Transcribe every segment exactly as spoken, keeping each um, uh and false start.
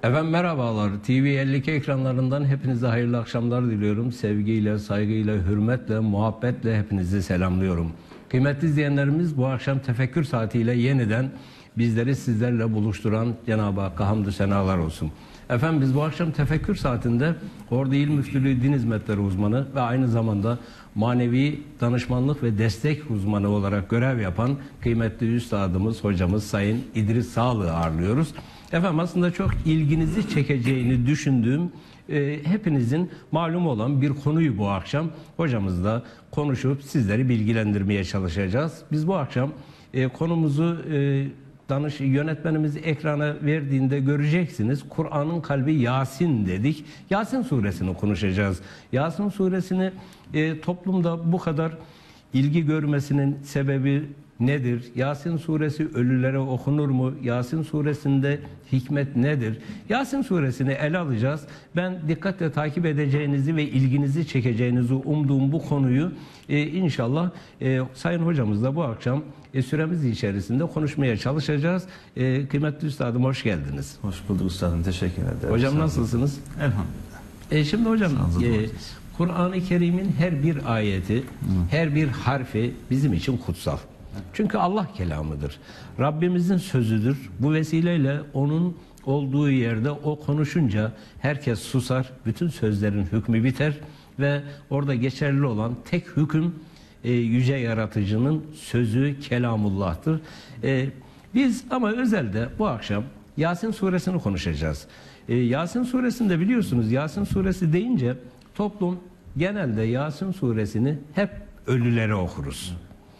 Efendim merhabalar. T V elli iki ekranlarından hepinize hayırlı akşamlar diliyorum. Sevgiyle, saygıyla, hürmetle, muhabbetle hepinizi selamlıyorum. Kıymetli izleyenlerimiz, bu akşam tefekkür saatiyle yeniden bizleri sizlerle buluşturan Cenab-ı Hakk'a hamdü senalar olsun. Efendim biz bu akşam tefekkür saatinde Ordu İl Müftülüğü Din Hizmetleri uzmanı ve aynı zamanda manevi danışmanlık ve destek uzmanı olarak görev yapan kıymetli üstadımız, hocamız Sayın İdris Sağlık'ı ağırlıyoruz. Efendim aslında çok ilginizi çekeceğini düşündüğüm, e, hepinizin malum olan bir konuyu bu akşam hocamızla konuşup sizleri bilgilendirmeye çalışacağız. Biz bu akşam e, konumuzu e, danış yönetmenimiz ekrana verdiğinde göreceksiniz. Kur'an'ın kalbi Yasin dedik. Yasin suresini konuşacağız. Yasin suresini e, toplumda bu kadar ilgi görmesinin sebebi nedir? Yasin suresi ölülere okunur mu? Yasin suresinde hikmet nedir? Yasin suresini ele alacağız. Ben dikkatle takip edeceğinizi ve ilginizi çekeceğinizi umduğum bu konuyu e, inşallah e, Sayın hocamızla bu akşam e, süremiz içerisinde konuşmaya çalışacağız. E, kıymetli üstadım hoş geldiniz. Hoş bulduk üstadım. Teşekkür ederim. Hocam Sağ nasılsınız? Elhamdülillah. E, şimdi hocam e, Kur'an-ı Kerim'in her bir ayeti, Hı. her bir harfi bizim için kutsal. Çünkü Allah kelamıdır. Rabbimizin sözüdür. Bu vesileyle onun olduğu yerde o konuşunca herkes susar. Bütün sözlerin hükmü biter ve orada geçerli olan tek hüküm e, yüce yaratıcının sözü kelamullah'tır. E, biz ama özelde bu akşam Yasin suresini konuşacağız. E, Yasin suresinde biliyorsunuz Yasin suresi deyince toplum genelde Yasin suresini hep ölülere okuruz.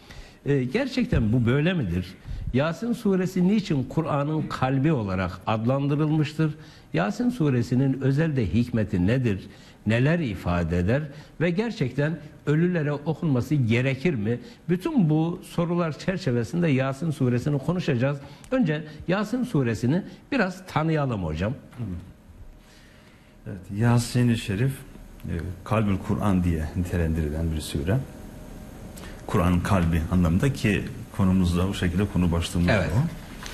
Ee, gerçekten bu böyle midir? Yasin suresi niçin Kur'an'ın kalbi olarak adlandırılmıştır? Yasin suresinin özelde hikmeti nedir? Neler ifade eder? Ve gerçekten ölülere okunması gerekir mi? Bütün bu sorular çerçevesinde Yasin suresini konuşacağız. Önce Yasin suresini biraz tanıyalım hocam. Evet, Yasin-i Şerif Kalbül Kur'an diye nitelendirilen bir sure. Kur'an'ın kalbi anlamında ki konumuzda bu şekilde konu başlığımız evet. o.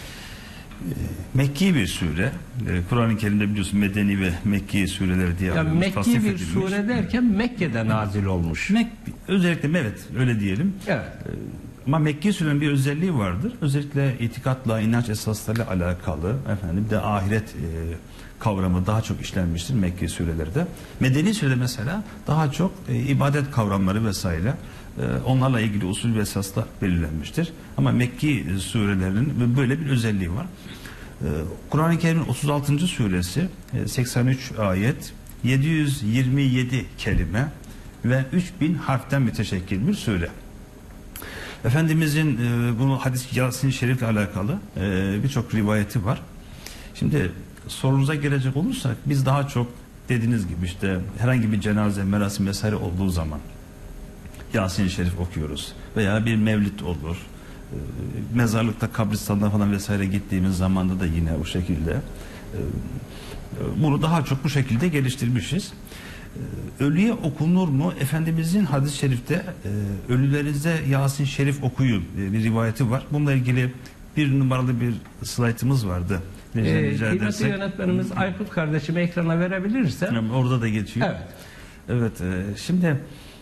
Mekki bir sure. Kur'an-ı Kerim'de biliyorsun medeni ve Mekki sureleri diye yani Mekki bir edilmiş. sure derken Mekke'de nazil olmuş. Mek özellikle evet öyle diyelim. Evet. Ama Mekki surenin bir özelliği vardır. Özellikle itikatla, inanç esaslarıyla alakalı efendim de ahiret e, kavramı daha çok işlenmiştir Mekki surelerde. Medeni surede mesela daha çok e, ibadet kavramları vesaire onlarla ilgili usul ve esaslar belirlenmiştir. Ama Mekki surelerinin böyle bir özelliği var. Kur'an-ı Kerim'in otuz altıncı suresi seksen üç ayet, yedi yüz yirmi yedi kelime ve üç bin harften müteşekkil bir sure. Efendimizin bunu hadis Yasin-i Şerif'le alakalı birçok rivayeti var. Şimdi sorunuza gelecek olursak biz daha çok dediğiniz gibi işte herhangi bir cenaze, merasim vesaire olduğu zaman Yasin-i Şerif okuyoruz. Veya bir mevlid olur. Mezarlıkta, kabristanlığa falan vesaire gittiğimiz zamanda da yine o şekilde. Bunu daha çok bu şekilde geliştirmişiz. Ölüye okunur mu? Efendimizin hadis-i şerifte ölülerinize Yasin-i Şerif okuyun bir rivayeti var. Bununla ilgili bir numaralı bir slaytımız vardı. Ee, kıymetli yönetmenimiz Aykut kardeşime ekrana verebilirse. Orada da geçiyor. Evet. Evet. Şimdi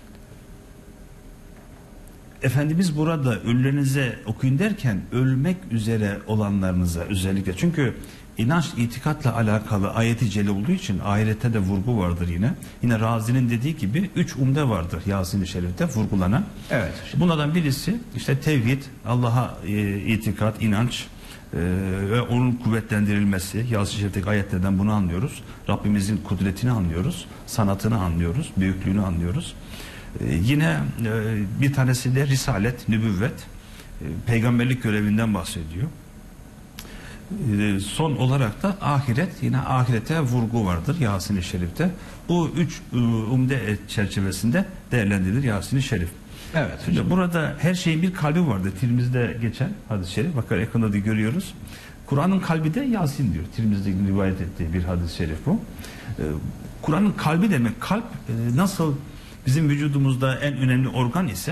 Efendimiz burada ölülerinize okuyun derken ölmek üzere olanlarınıza özellikle. Çünkü inanç itikatla alakalı ayeti celle olduğu için ahirette de vurgu vardır yine. Yine Razi'nin dediği gibi üç umde vardır Yasin-i Şerif'te vurgulanan. Evet. Bunlardan birisi işte tevhid, Allah'a e, itikat, inanç e, ve onun kuvvetlendirilmesi. Yasin-i Şerif'teki ayetlerden bunu anlıyoruz. Rabbimizin kudretini anlıyoruz, sanatını anlıyoruz, büyüklüğünü anlıyoruz. Ee, yine e, bir tanesi de risalet, nübüvvet, e, peygamberlik görevinden bahsediyor. E, son olarak da ahiret, yine ahirete vurgu vardır Yasin-i Şerif'te. Bu üç e, umde çerçevesinde değerlendirilir Yasin-i Şerif. Evet. Şimdi burada her şeyin bir kalbi vardır. Tirmiz'de geçen hadis-i şerif, bakar ekranda da görüyoruz. Kur'an'ın kalbi de Yasin diyor. Tirmiz'de rivayet ettiği bir hadis-i şerif bu. E, Kur'an'ın kalbi demek, kalp e, nasıl bizim vücudumuzda en önemli organ ise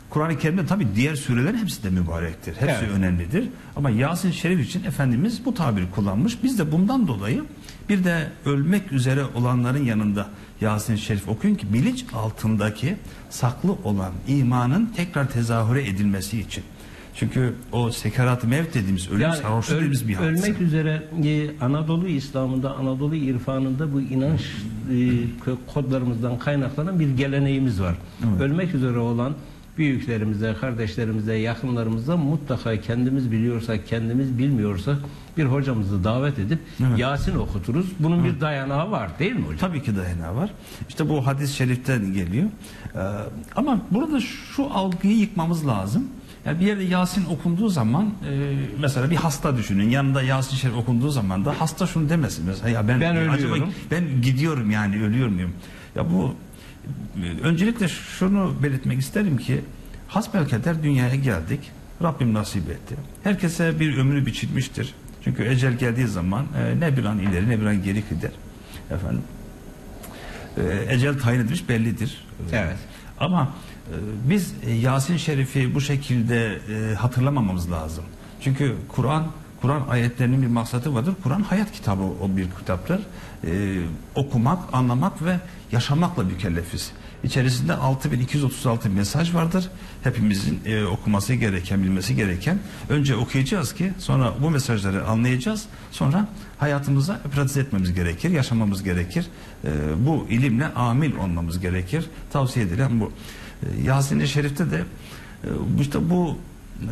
Kur'an-ı Kerim'de tabii diğer surelerin hepsi de mübarektir. Hepsi Evet. önemlidir. Ama Yasin Şerif için Efendimiz bu tabiri kullanmış. Biz de bundan dolayı bir de ölmek üzere olanların yanında Yasin Şerif okuyun ki bilinç altındaki saklı olan imanın tekrar tezahüre edilmesi için. Çünkü o sekarat-ı mevt dediğimiz ölüm Yani sarhoşluk öl- dediğimiz bir hadise. ölmek üzere e, Anadolu İslam'ında, Anadolu irfanında bu inanç e, kö- kodlarımızdan kaynaklanan bir geleneğimiz var. Evet. Ölmek üzere olan büyüklerimize, kardeşlerimize, yakınlarımıza mutlaka kendimiz biliyorsak, kendimiz bilmiyorsak bir hocamızı davet edip Evet. Yasin okuturuz. Bunun bir dayanağı var değil mi hocam? Tabii ki dayanağı var. İşte bu hadis-i şeriften geliyor. Ee, ama burada şu algıyı yıkmamız lazım. Yani bir yerde Yasin okunduğu zaman e, mesela bir hasta düşünün. Yanında Yasin Şerif okunduğu zaman da hasta şunu demesin. Mesela ya ben, Ben acaba ölüyorum. ben gidiyorum yani ölüyor muyum? Ya bu e, öncelikle şunu belirtmek isterim ki hasbelkader dünyaya geldik. Rabbim nasip etti. Herkese bir ömrü biçilmiştir. Çünkü ecel geldiği zaman e, ne bir an ileri ne bir an geri gider. Efendim. E, ecel tayin edilmiş bellidir. Evet. Ama e, biz e, Yasin Şerif'i bu şekilde e, hatırlamamamız lazım. Çünkü Kur'an Kur'an ayetlerinin bir maksadı vardır. Kur'an hayat kitabı o bir kitaptır. E, okumak, anlamak ve yaşamakla mükellefiz. İçerisinde altı bin iki yüz otuz altı mesaj vardır. Hepimizin e, okuması gereken, bilmesi gereken. Önce okuyacağız ki sonra bu mesajları anlayacağız. Sonra hayatımıza pratize etmemiz gerekir, yaşamamız gerekir. E, bu ilimle amil olmamız gerekir. Tavsiye edilen bu. E, Yasin-i Şerif'te de e, işte bu e,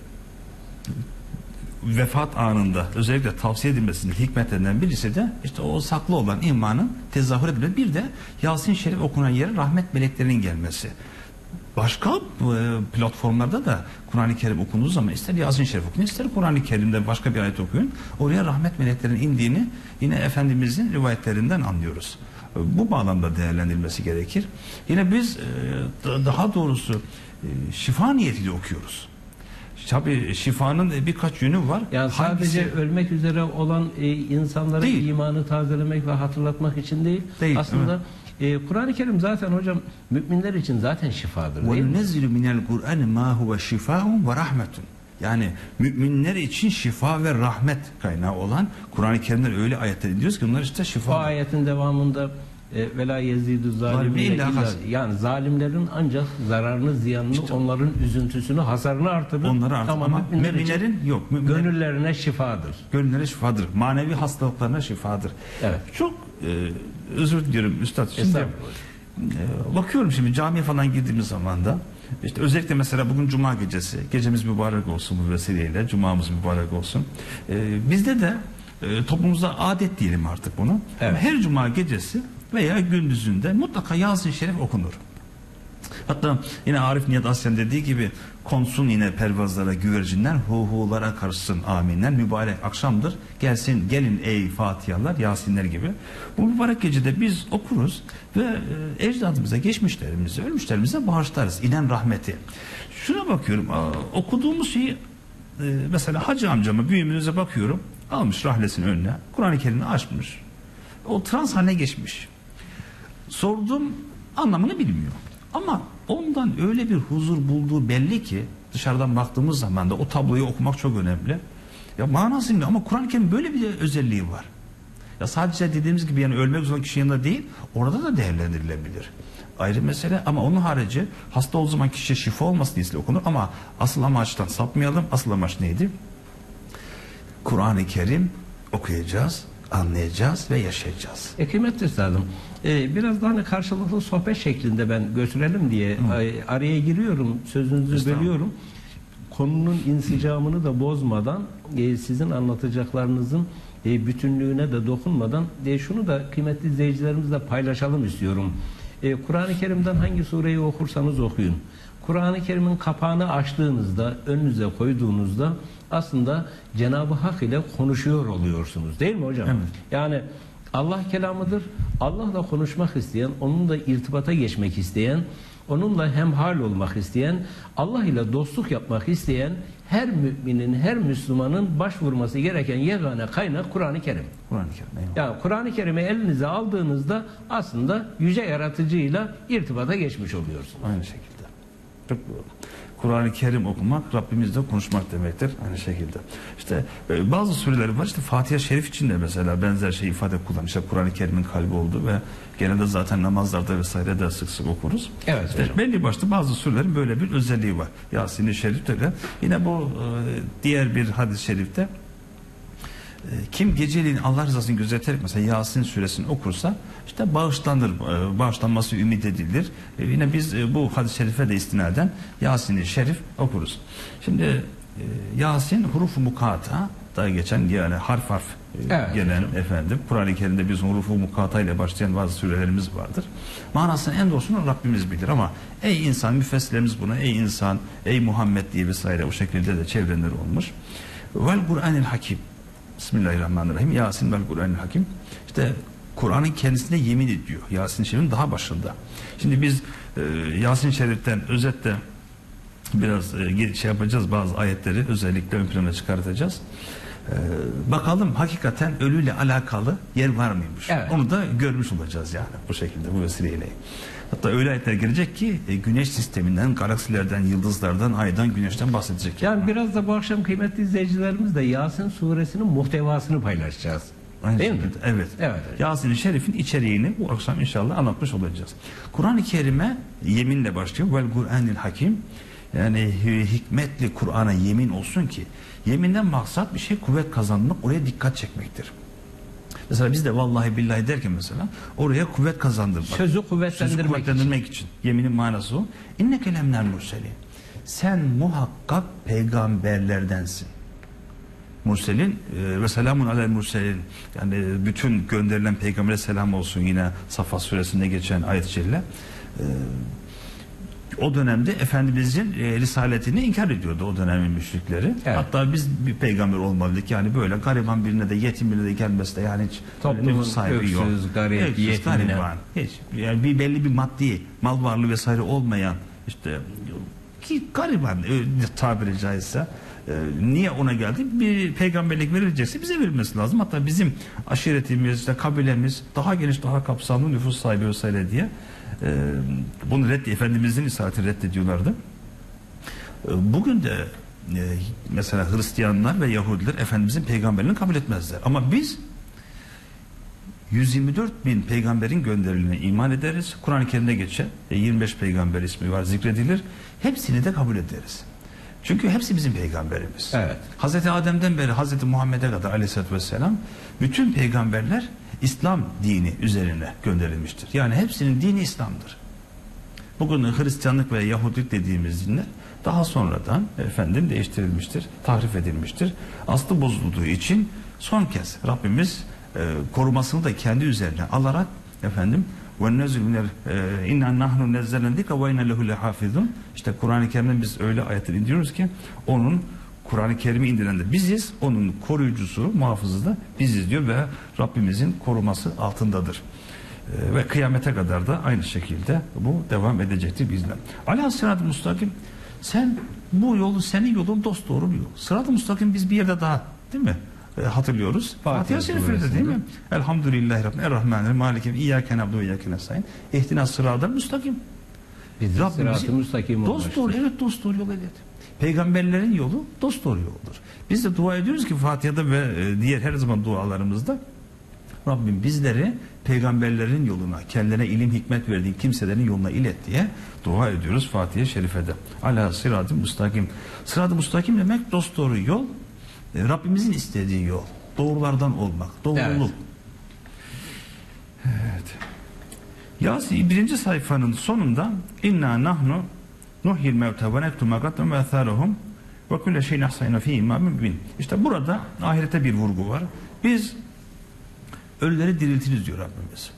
vefat anında özellikle tavsiye edilmesinin hikmetlerinden birisi de işte o saklı olan imanın tezahür edilmesi. Bir de Yasin Şerif okunan yere rahmet meleklerinin gelmesi. Başka e, platformlarda da Kur'an-ı Kerim okunduğu zaman ister Yasin Şerif okuyun, ister Kur'an-ı Kerim'de başka bir ayet okuyun. Oraya rahmet meleklerinin indiğini yine Efendimizin rivayetlerinden anlıyoruz. E, bu bağlamda değerlendirilmesi gerekir. Yine biz e, daha doğrusu e, şifa niyetiyle okuyoruz. Tabii şifanın birkaç yönü var. Yani sadece Hangisi? ölmek üzere olan e, insanlara Değil. imanı tazelemek ve hatırlatmak için değil. Değil, Aslında e, Kur'an-ı Kerim zaten hocam müminler için zaten şifadır değil mi? وَنُنَزِّلُ مِنَ الْقُرْآنِ مَا هُوَ شِفَاءٌ وَرَحْمَةٌ. Yani müminler için şifa ve rahmet kaynağı olan Kur'an-ı Kerim'den öyle ayetler ediyoruz ki onlar işte O şifa. ayetin devamında e, vela yezidu zalimine illa illa, has- yani zalimlerin ancak zararını, ziyanını, İşte- onların üzüntüsünü, hasarını artırır. Onları artık ama müminler için müminlerin yok. Müminlerin gönüllerine şifadır. gönüllere şifadır. Manevi hastalıklarına şifadır. Evet. Çok e, özür diliyorum üstad. Şimdi Estağfurullah. e, bakıyorum şimdi camiye falan girdiğimiz zaman da işte özellikle mesela bugün cuma gecesi, gecemiz mübarek olsun bu vesileyle, cumamız mübarek olsun. E, bizde de e, toplumumuzda adet diyelim artık bunu. Evet. Her cuma gecesi veya gündüzünde mutlaka Yasin Şerif okunur. Hatta yine Arif Nihat Asyan dediği gibi konsun yine pervazlara güvercinler, hu hulara karışsın aminler, mübarek akşamdır gelsin gelin ey Fatihalar, Yasinler gibi. Bu mübarek gecede biz okuruz ve e, ecdadımıza, geçmişlerimize, ölmüşlerimize bağışlarız inen rahmeti. Şuna bakıyorum, aa, okuduğumuz şeyi e, mesela hacı amcama, büyüğümüze bakıyorum, almış rahlesini önüne, Kur'an-ı Kerim'i açmış, o trans haline geçmiş. Sordum, anlamını bilmiyor. Ama ondan öyle bir huzur bulduğu belli ki dışarıdan baktığımız zaman da o tabloyu okumak çok önemli. Ya manası ne? Ama Kur'an-ı Kerim böyle bir özelliği var. Ya sadece dediğimiz gibi yani ölmek üzere kişinin yanında değil, orada da değerlendirilebilir. Ayrı mesele ama onun harici hasta olduğu zaman kişiye şifa olması diye okunur ama asıl amaçtan sapmayalım. Asıl amaç neydi? Kur'an-ı Kerim okuyacağız, anlayacağız ve yaşayacağız. E, kıymetli üstadım, e, biraz daha hani karşılıklı sohbet şeklinde ben götürelim diye e, araya giriyorum, sözünüzü bölüyorum. Konunun insicamını da bozmadan, e, sizin anlatacaklarınızın e, bütünlüğüne de dokunmadan e, şunu da kıymetli izleyicilerimizle paylaşalım istiyorum. E, Kur'an-ı Kerim'den hangi sureyi okursanız okuyun. Kur'an-ı Kerim'in kapağını açtığınızda, önünüze koyduğunuzda aslında Cenab-ı Hak ile konuşuyor oluyorsunuz değil mi hocam? Evet. Yani Allah kelamıdır. Allah'la konuşmak isteyen, onunla irtibata geçmek isteyen, onunla hemhal olmak isteyen, Allah ile dostluk yapmak isteyen her müminin, her Müslümanın başvurması gereken yegane kaynak Kur'an-ı Kerim. Kur'an-ı Kerim. eyvallah. Yani Kur'an-ı Kerim'i elinize aldığınızda aslında yüce yaratıcıyla irtibata geçmiş oluyorsunuz. Aynı şekilde. Kur'an-ı Kerim okumak Rabbimizle konuşmak demektir aynı şekilde. İşte e, bazı sureler var, işte Fatiha-i Şerif için de mesela benzer şey ifade kullanıyor. İşte Kur'an-ı Kerim'in kalbi oldu ve genelde zaten namazlarda vesaire de sık sık okuruz. Evet işte hocam. belli başlı bazı surelerin böyle bir özelliği var. Yasin-i Şerif'te de yine bu e, diğer bir hadis-i şerifte kim geceliğin Allah rızasını gözeterek mesela Yasin suresini okursa işte bağışlanır, bağışlanması ümit edilir. E yine biz bu hadis-i şerife de istinaden Yasin-i Şerif okuruz. Şimdi e, Yasin hurufu mukata da geçen, yani harf harf evet, gelen hocam. efendim Kur'an-ı Kerim'de biz hurufu mukata ile başlayan bazı surelerimiz vardır. Manasını en doğrusunu Rabbimiz bilir ama ey insan, müfessirlerimiz buna ey insan, ey Muhammed diye vesaire o şekilde de çevrenler olmuş. Vel Kur'anil Hakim. Bismillahirrahmanirrahim. Yasin vel Kur'anil Hakim. İşte Kur'an'ın kendisine yemin ediyor. Yasin Şerif'in daha başında. Şimdi biz e, Yasin Şerif'ten özetle biraz e, şey yapacağız, bazı ayetleri özellikle ön plana çıkartacağız. E, bakalım hakikaten ölüyle alakalı yer var mıymış? Evet. Onu da görmüş olacağız yani bu şekilde, bu vesileyle. Hatta öyle ayetler gelecek ki e, güneş sisteminden, galaksilerden, yıldızlardan, aydan, güneşten bahsedecek. Yani biraz da bu akşam kıymetli izleyicilerimizle Yasin suresinin muhtevasını paylaşacağız. Aynı Değil mi? şekilde, evet. Evet. Yasin-i Şerif'in içeriğini bu akşam inşallah anlatmış olacağız. Kur'an-ı Kerim'e yeminle başlıyor. Vel Kur'anil Hakim. Yani hikmetli Kur'an'a yemin olsun ki, yeminden maksat bir şey kuvvet kazanmak, oraya dikkat çekmektir. Mesela biz de vallahi billahi derken mesela oraya kuvvet kazandırmak. Sözü kuvvetlendirmek, Sözü kuvvetlendirmek için. için. Yeminin manası o. İnneke lemnel murselin. Sen muhakkak peygamberlerdensin. Murselin e, ve selamun alel murselin, yani bütün gönderilen peygambere selam olsun, yine Safa suresinde geçen ayet-i celile. E, o dönemde Efendimizin e, risaletini inkar ediyordu o dönemin müşrikleri. Evet. Hatta biz bir peygamber olmalıydık, yani böyle gariban birine de, yetim birine de gelmesi de, yani hiç toplumun nüfus sahibi öksüz, yok. garip, Öksüz, yetimine. gariban, hiç yani bir belli bir maddi mal varlığı vesaire olmayan, işte ki gariban e, tabiri caizse. Ee, niye ona geldi? Bir peygamberlik verilecekse bize verilmesi lazım. Hatta bizim aşiretimiz, işte kabilemiz daha geniş, daha kapsamlı, nüfus sahibi vesaire diye e, bunu reddi, Efendimizin isaretini reddediyorlardı. E, bugün de e, mesela Hristiyanlar ve Yahudiler Efendimizin peygamberliğini kabul etmezler. Ama biz yüz yirmi dört bin peygamberin gönderildiğine iman ederiz. Kur'an-ı Kerim'de geçen e, yirmi beş peygamber ismi var, zikredilir. Hepsini de kabul ederiz. Çünkü hepsi bizim peygamberimiz. Evet. Hazreti Adem'den beri Hazreti Muhammed'e kadar aleyhissalatü vesselam bütün peygamberler İslam dini üzerine gönderilmiştir. Yani hepsinin dini İslam'dır. Bugün Hristiyanlık ve Yahudilik dediğimiz dinler daha sonradan efendim değiştirilmiştir, tahrif edilmiştir. Aslı bozulduğu için son kez Rabbimiz e, korumasını da kendi üzerine alarak efendim inna nahnu nazzalna zikra ve inna lehu lehafizun. İşte Kur'an-ı Kerim'den biz öyle ayetler indiriyoruz ki onun, Kur'an-ı Kerim'i indiren de biziz, onun koruyucusu, muhafızı da biziz diyor ve Rabbimizin koruması altındadır. Ee, ve kıyamete kadar da aynı şekilde bu devam edecektir bizle. Ala sırat-ı mustakim, sen bu yolu, senin yolun dosdoğru bir yol. Sırat-ı mustakim biz bir yerde daha, değil mi? hatırlıyoruz. Fatiha Şerif'te değil mi? Elhamdülillahi Rabbil Errahmanirrahim Malikim İyyâke na'budu ve İyyâke nestaîn İhdinas sıratal müstakim. Bizi sırat-ı müstakim dost doğru, evet dost doğru yol evet. Peygamberlerin yolu dost doğru yoldur. Biz de dua ediyoruz ki Fatiha'da ve diğer her zaman dualarımızda Rabbim bizleri peygamberlerin yoluna, kendilerine ilim hikmet verdiğin kimselerin yoluna ilet diye dua ediyoruz Fatiha Şerife'de. Ala sırat-ı müstakim. Sırat-ı müstakim demek dost doğru yol. Rabbimizin istediği yol. Doğrulardan olmak. Doğruluk. Evet. Evet. Yasin birinci sayfanın sonunda inna nahnu nuhyil mevte ve nektu ma qaddam ve atharuhum ve kulle şeyin ahsayna fi imamin mübin. İşte burada ahirete bir vurgu var. Biz ölüleri diriltiriz diyor Rabbimiz.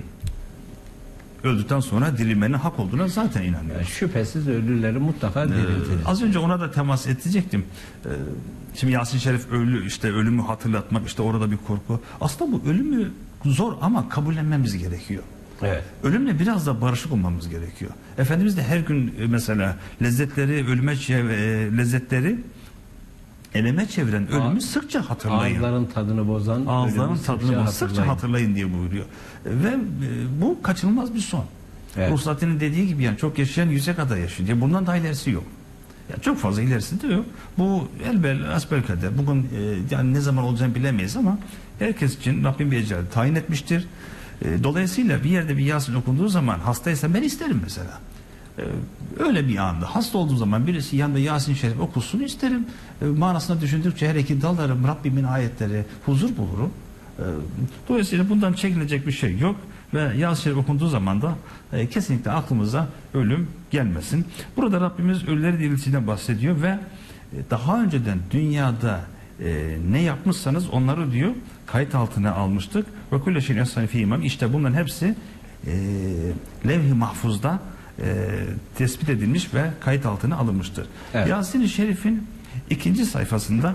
Öldükten sonra dirilmenin hak olduğuna zaten inanıyoruz. Yani şüphesiz ölüleri mutlaka diriltilir. Ee, az önce ona da temas edecektim. Ee, şimdi Yasin Şerif ölü, işte ölümü hatırlatmak, işte orada bir korku. Aslında bu ölümü zor ama kabullenmemiz gerekiyor. Evet. Ölümle biraz da barışık olmamız gerekiyor. Efendimiz de her gün mesela lezzetleri ölüme çev- lezzetleri eleme çeviren ölümü sıkça hatırlayın. Ağızların tadını bozan, ağızların ölümü tadını sıkça bozan sıkça hatırlayın diye buyuruyor. Ve e, bu kaçınılmaz bir son. Evet. Ruhsat'ın dediği gibi yani çok yaşayan yüze kadar yaşıyor diye, bundan daha ilerisi yok. Ya çok fazla ilerisi de yok. Bu elbel asbelkader. Bugün e, yani ne zaman olacağını bilemeyiz ama herkes için Rabbim bir ecel tayin etmiştir. E, dolayısıyla bir yerde bir Yasin okunduğu zaman, hastaysa ben isterim mesela. E, öyle bir anda hasta olduğum zaman birisi yanında Yasin Şerif okusun isterim. E, manasına düşündükçe her iki dalarım, Rabbimin ayetleri, huzur bulurum. E, dolayısıyla bundan çekinecek bir şey yok. Ve Yasin Şerif okunduğu zaman da e, kesinlikle aklımıza ölüm gelmesin. Burada Rabbimiz ölüleri diriltisinden bahsediyor ve e, daha önceden dünyada e, ne yapmışsanız onları diyor kayıt altına almıştık. Ve kulle şeyin esnâ fî imâm. İşte bunların hepsi e, levh-i mahfuzda e, tespit edilmiş ve kayıt altına alınmıştır. Evet. Yasin-i Şerif'in ikinci sayfasında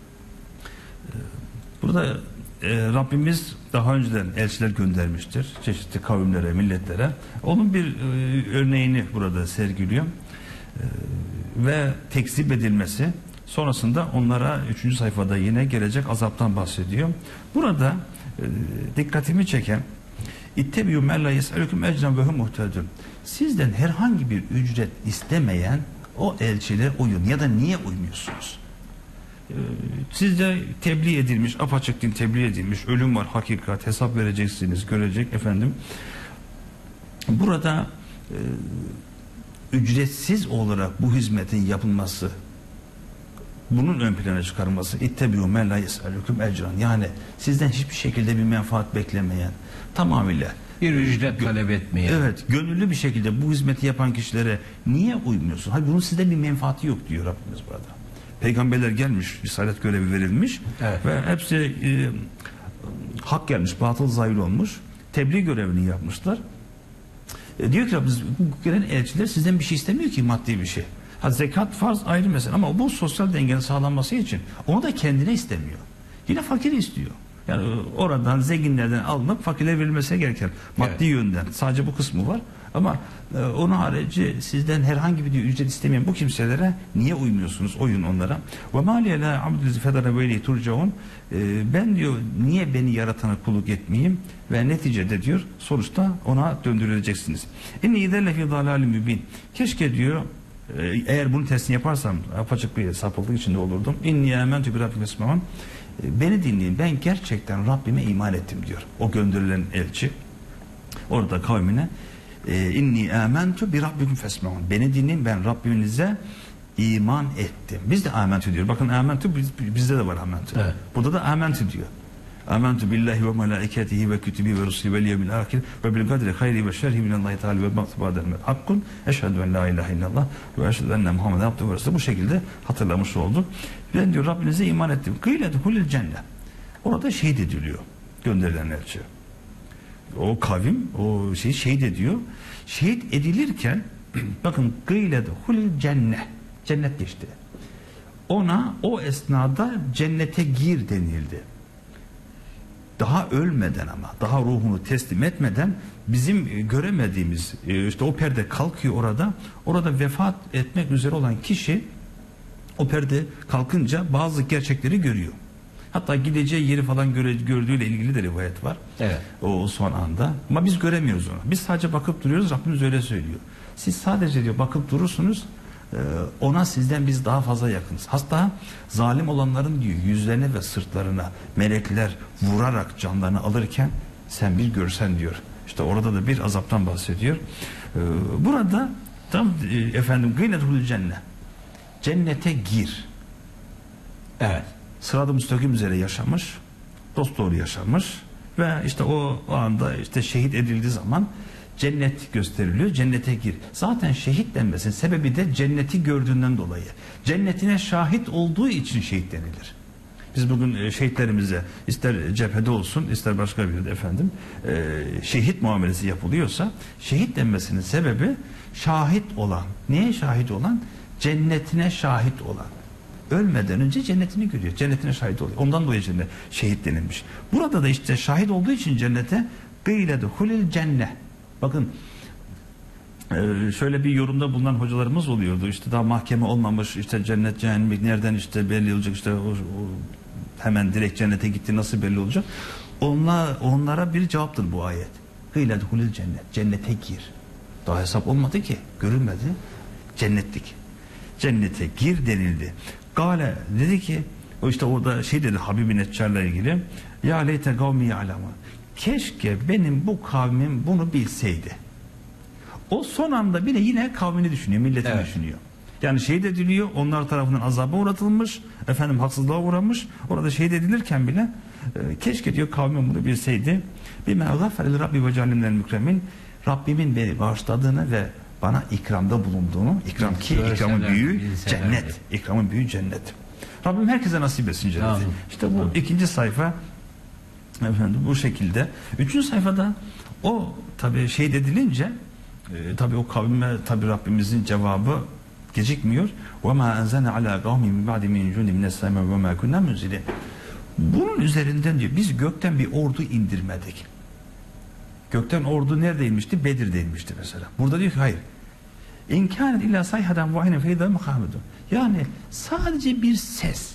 e, burada e, Rabbimiz daha önceden elçiler göndermiştir çeşitli kavimlere, milletlere. Onun bir e, örneğini burada sergiliyor. E, ve tekzip edilmesi, sonrasında onlara üçüncü sayfada yine gelecek azaptan bahsediyor. Burada e, dikkatimi çeken İttebiyu men la yes'elüküm ecren ve hum muhtedun. Sizden herhangi bir ücret istemeyen o elçilere uyun ya da niye uymuyorsunuz? Ee, sizde tebliğ edilmiş, apaçık din tebliğ edilmiş, ölüm var, hakikat, hesap vereceksiniz, görecek efendim. Burada e, ücretsiz olarak bu hizmetin yapılması, bunun ön plana çıkarılması, İttebiyu men la yes'elüküm ecren, yani sizden hiçbir şekilde bir menfaat beklemeyen, tamamıyla bir ücret talep etmeyen. Evet, gönüllü bir şekilde bu hizmeti yapan kişilere niye uymuyorsun? Hayır, bunun sizde bir menfaati yok diyor Rabbimiz burada. Peygamberler gelmiş, risalet görevi verilmiş, evet, ve hepsi e, hak gelmiş, batıl zahir olmuş, tebliğ görevini yapmışlar. E, diyor ki Rabbimiz, bu gelen elçiler sizden bir şey istemiyor ki, maddi bir şey. Ha, zekat farz ayrı mesele ama bu sosyal dengenin sağlanması için onu da kendine istemiyor. Yine fakiri istiyor. Yani oradan zenginlerden alınıp fakirlere verilmesi gereken maddi, evet, yönden sadece bu kısmı var ama e, onun harici sizden herhangi bir ücret istemeyen bu kimselere niye uymuyorsunuz? Uyun onlara. Ve mâliye lâ abdüzü fedâne böyle turcaun. Ben diyor niye beni yaratana kulluk etmeyeyim ve neticede diyor sonuçta ona döndürüleceksiniz. İnni idelle fî dâlâli mübîn. Keşke diyor eğer bunu testini yaparsam apaçık bir sapıklık içinde olurdum. İnni âmentü bi rabbim esmâun. Beni dinleyin, ben gerçekten Rabbime iman ettim diyor o gönderilen elçi orada kavmine. İnni âmentü bi rabbikum fesma'un. Beni dinleyin, ben Rabbinize iman ettim. Biz de âmentü diyor. Bakın âmentü biz, bizde de var âmentü. Evet. Burada da âmentü diyor. Âmentü billahi ve melâiketihi ve kütübî ve rusûlî vel yevmil âkhir ve bil kadri hayri ve şerhi minallâhi teâlâ ve ba'del mevt hakkun eşhedü en lâ ilâhe illallah ve eşhedü enne Muhammeden abdühü ve resûlühü. Bu şekilde hatırlamış olduk. Ben diyor Rabbinize iman ettim. Kıyle duhulil cennet. Orada şehit ediliyor gönderilen elçi. O kavim o şey şehit ediyor. Şehit edilirken bakın kıyle duhulil cennet. Cennet geçti. Ona o esnada cennete gir denildi. Daha ölmeden ama daha ruhunu teslim etmeden bizim göremediğimiz işte o perde kalkıyor orada. Orada vefat etmek üzere olan kişi o perde kalkınca bazı gerçekleri görüyor. Hatta gideceği yeri falan göre, gördüğüyle ilgili de rivayet var. Evet. O son anda. Ama biz göremiyoruz onu. Biz sadece bakıp duruyoruz. Rabbimiz öyle söylüyor. Siz sadece diyor bakıp durursunuz. Ona sizden biz daha fazla yakınız. Hatta zalim olanların diyor yüzlerine ve sırtlarına melekler vurarak canlarını alırken sen bir görsen diyor. İşte orada da bir azaptan bahsediyor. Burada tam efendim gıynetul cennet. Cennete gir. Evet. Sırat-ı müstakim üzere yaşamış, dosdoğru yaşamış ve işte o, o anda işte şehit edildiği zaman cennet gösteriliyor, cennete gir. Zaten şehit denmesinin sebebi de cenneti gördüğünden dolayı. Cennetine şahit olduğu için şehit denilir. Biz bugün şehitlerimize ister cephede olsun ister başka bir yerde efendim şehit muamelesi yapılıyorsa şehit denmesinin sebebi şahit olan. Neye şahit olan? Cennetine şahit olan. Ölmeden önce cennetini görüyor. Cennetine şahit oluyor. Ondan dolayı cennet şehit denilmiş. Burada da işte şahit olduğu için cennete gıyle duhulil cennet. Bakın şöyle bir yorumda bulunan hocalarımız oluyordu. İşte daha mahkeme olmamış, işte cennet cehennem nereden işte belli olacak, işte o, o hemen direkt cennete gitti nasıl belli olacak? Onlar, onlara bir cevaptır bu ayet. Gıyle duhulil cennet. Cennete gir. Daha hesap olmadı ki. Görülmedi. Cennetlik. Cennete gir denildi. Gale dedi ki, o işte orada şey dedi Habib-i Neccar'la ilgili. Ya leyte kavmi ya'lemu. Keşke benim bu kavmim bunu bilseydi. O son anda bile yine kavmini düşünüyor, milletini Evet. düşünüyor. Yani şehit ediliyor, onlar tarafından azaba uğratılmış, efendim haksızlığa uğramış. Orada şehit edilirken bile e, keşke diyor kavmim bunu bilseydi. Bime gafferil Rabbi ve calimler mükremin. Rabbimin beni bağışladığını ve bana ikramda bulunduğunu, ikram ki Görseler, ikramın büyüğü bilselerdi. cennet. İkramın büyüğü cennet. Rabbim herkese nasip etsin cenneti. Amin. İşte bu Amin. ikinci sayfa efendim bu şekilde. Üçüncü sayfada o tabi şey dedilince e, tabi o kavme tabi Rabbimizin cevabı gecikmiyor. وَمَا أَنْزَلْنَا عَلَى قَوْمٍ مِنْ بَعْدِ مِنْ جُنْدٍ مِنَ السَّمَاءِ وَمَا كُنَّا مُنْزِلِينَ. Bunun üzerinden diyor biz gökten bir ordu indirmedik. Gökten ordu nerede inmişti? Bedir'de inmişti mesela. Burada diyor ki hayır. İnkânet illâ sayhadan vahine feydâ mukâmedun. Yani sadece bir ses.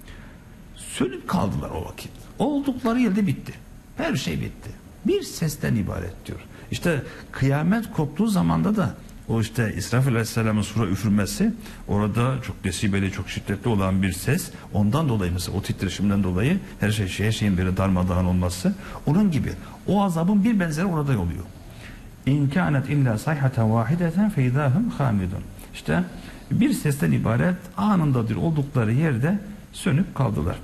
Sönüp kaldılar o vakit. Oldukları yerde bitti. Her şey bitti. Bir sesten ibaret diyor. İşte kıyamet koptuğu zamanda da o işte İsrafil Aleyhisselam'ın sura üfürmesi orada çok desibeli, çok şiddetli olan bir ses. Ondan dolayı mesela o titreşimden dolayı her şey her şeyin böyle darmadağın olması. Onun gibi o azabın bir benzeri orada oluyor. İnkânet illa sayhaten vahideten feydâhum hamidun. İşte bir sesten ibaret anındadır oldukları yerde sönüp kaldılar.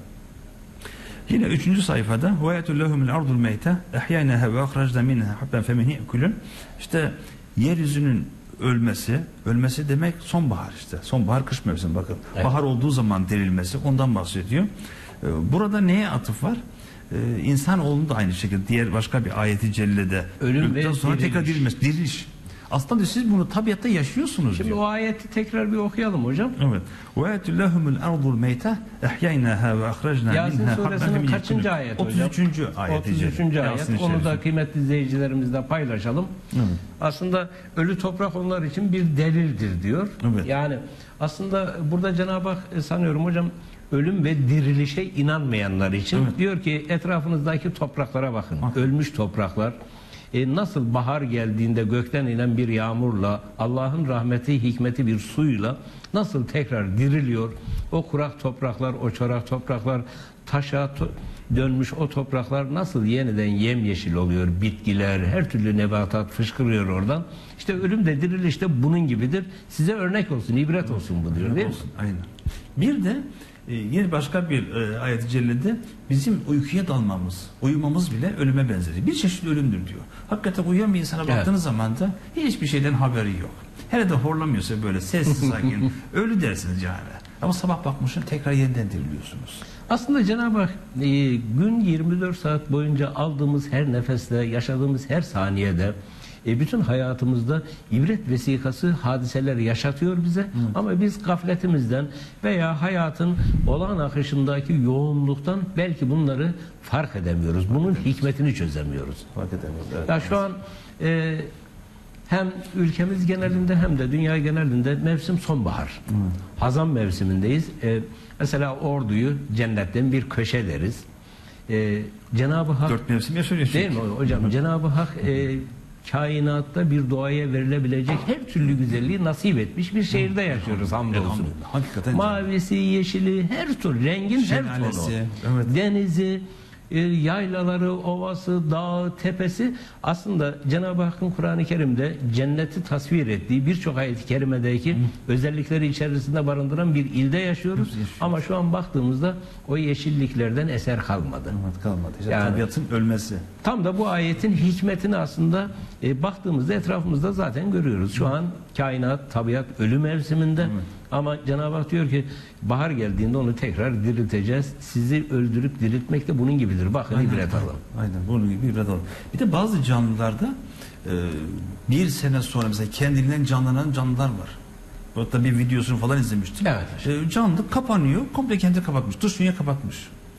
Yine üçüncü sayfada وَيَتُ لَهُمُ الْاَرْضُ الْمَيْتَ اَحْيَيْنَهَا وَاَخْرَجْنَا مِنْهَا حَبَّنْ فَمِنْهِ يَأْكُلُونَ. İşte yeryüzünün ölmesi, ölmesi demek sonbahar işte. Sonbahar kış mevsimi bakın. Evet. Bahar olduğu zaman dirilmesi ondan bahsediyor. Burada neye atıf var? Ee, İnsanoğlunun da aynı şekilde diğer başka bir ayeti cellede Ölüm ve sonra diriliş. tekrar dirilmesi, diriliş. Aslında siz bunu tabiatta yaşıyorsunuz Şimdi diyor. o ayeti tekrar bir okuyalım hocam. Evet. وَاَتُ لَهُمُ الْاَرْضُ الْمَيْتَ اَحْيَيْنَهَا وَاَخْرَجْنَا Yasin مِنْهَا suresinin kaçıncı ayet hocam? otuz üçüncü ayeti. otuz üçüncü ayet. Yasin-i Onu da Şerif. kıymetli izleyicilerimizle paylaşalım. Evet. Aslında ölü toprak onlar için bir delildir diyor. Evet. Yani aslında burada Cenab-ı Hak e, sanıyorum hocam ölüm ve dirilişe inanmayanlar için Evet. diyor ki etrafınızdaki topraklara bakın. Bak. Ölmüş topraklar. E, nasıl bahar geldiğinde gökten inen bir yağmurla, Allah'ın rahmeti, hikmeti bir suyla nasıl tekrar diriliyor? O kurak topraklar, o çorak topraklar, taşa to dönmüş o topraklar nasıl yeniden yemyeşil oluyor? Bitkiler, her türlü nebatat fışkırıyor oradan. İşte ölüm de diriliş de bunun gibidir. Size örnek olsun, ibret olsun bu diyor değil mi? Olsun, aynen. Bir de e, yine başka bir e, ayet-i cellede bizim uykuya dalmamız, uyumamız bile ölüme benzer. Bir çeşit ölümdür diyor. Hakikaten uyuyan bir insana Evet. baktığınız zaman da hiçbir şeyden haberi yok. Hele de horlamıyorsa böyle sessiz sakin ölü dersiniz yani. Ama sabah bakmışsın tekrar yeniden diriliyorsunuz. Aslında Cenab-ı Hak e, gün yirmi dört saat boyunca aldığımız her nefeste, yaşadığımız her saniyede e, bütün hayatımızda ibret vesikası hadiseler yaşatıyor bize. Hı. Ama biz gafletimizden veya hayatın olağan akışındaki yoğunluktan belki bunları fark edemiyoruz. Bunun hikmetini çözemiyoruz. Fark edemiyoruz. Evet. Ya şu an e, hem ülkemiz genelinde hem de dünya genelinde mevsim sonbahar. Hı. Hazan mevsimindeyiz. E, mesela Ordu'yu cennetten bir köşe deriz. E, Cenab-ı Hak Dört mevsim yaşıyoruz. değil mi hocam? Hı. Cenab-ı Hak e, kainatta bir doğaya verilebilecek her türlü güzelliği nasip etmiş bir şehirde yaşıyoruz hamdolsun. Hakikaten Mavisi, yeşili, her tür rengin her tonu. Şelalesi, evet. Denizi, e, yaylaları, ovası, dağı, tepesi aslında Cenab-ı Hakk'ın Kur'an-ı Kerim'de cenneti tasvir ettiği birçok ayet-i kerimedeki Hı. özellikleri içerisinde barındıran bir ilde yaşıyoruz. yaşıyoruz. Ama şu an baktığımızda o yeşilliklerden eser kalmadı. Evet, kalmadı. İşte yani, tabiatın ölmesi. Tam da bu ayetin hikmetini aslında e, baktığımızda etrafımızda zaten görüyoruz. Şu Hı. an kainat, tabiat ölü mevsiminde. Hı. Ama Cenab-ı Hak diyor ki bahar geldiğinde onu tekrar dirilteceğiz. Sizi öldürüp diriltmek de bunun gibidir. Bakın aynen, ibret alın. Aynen bunun gibi ibret alın. Bir de bazı canlılarda e, bir sene sonra mesela kendinden canlanan canlılar var. Hatta bir videosunu falan izlemiştim. Evet. E, canlı kapanıyor. Komple kendini kapatmış. Dış dünya kapatmış.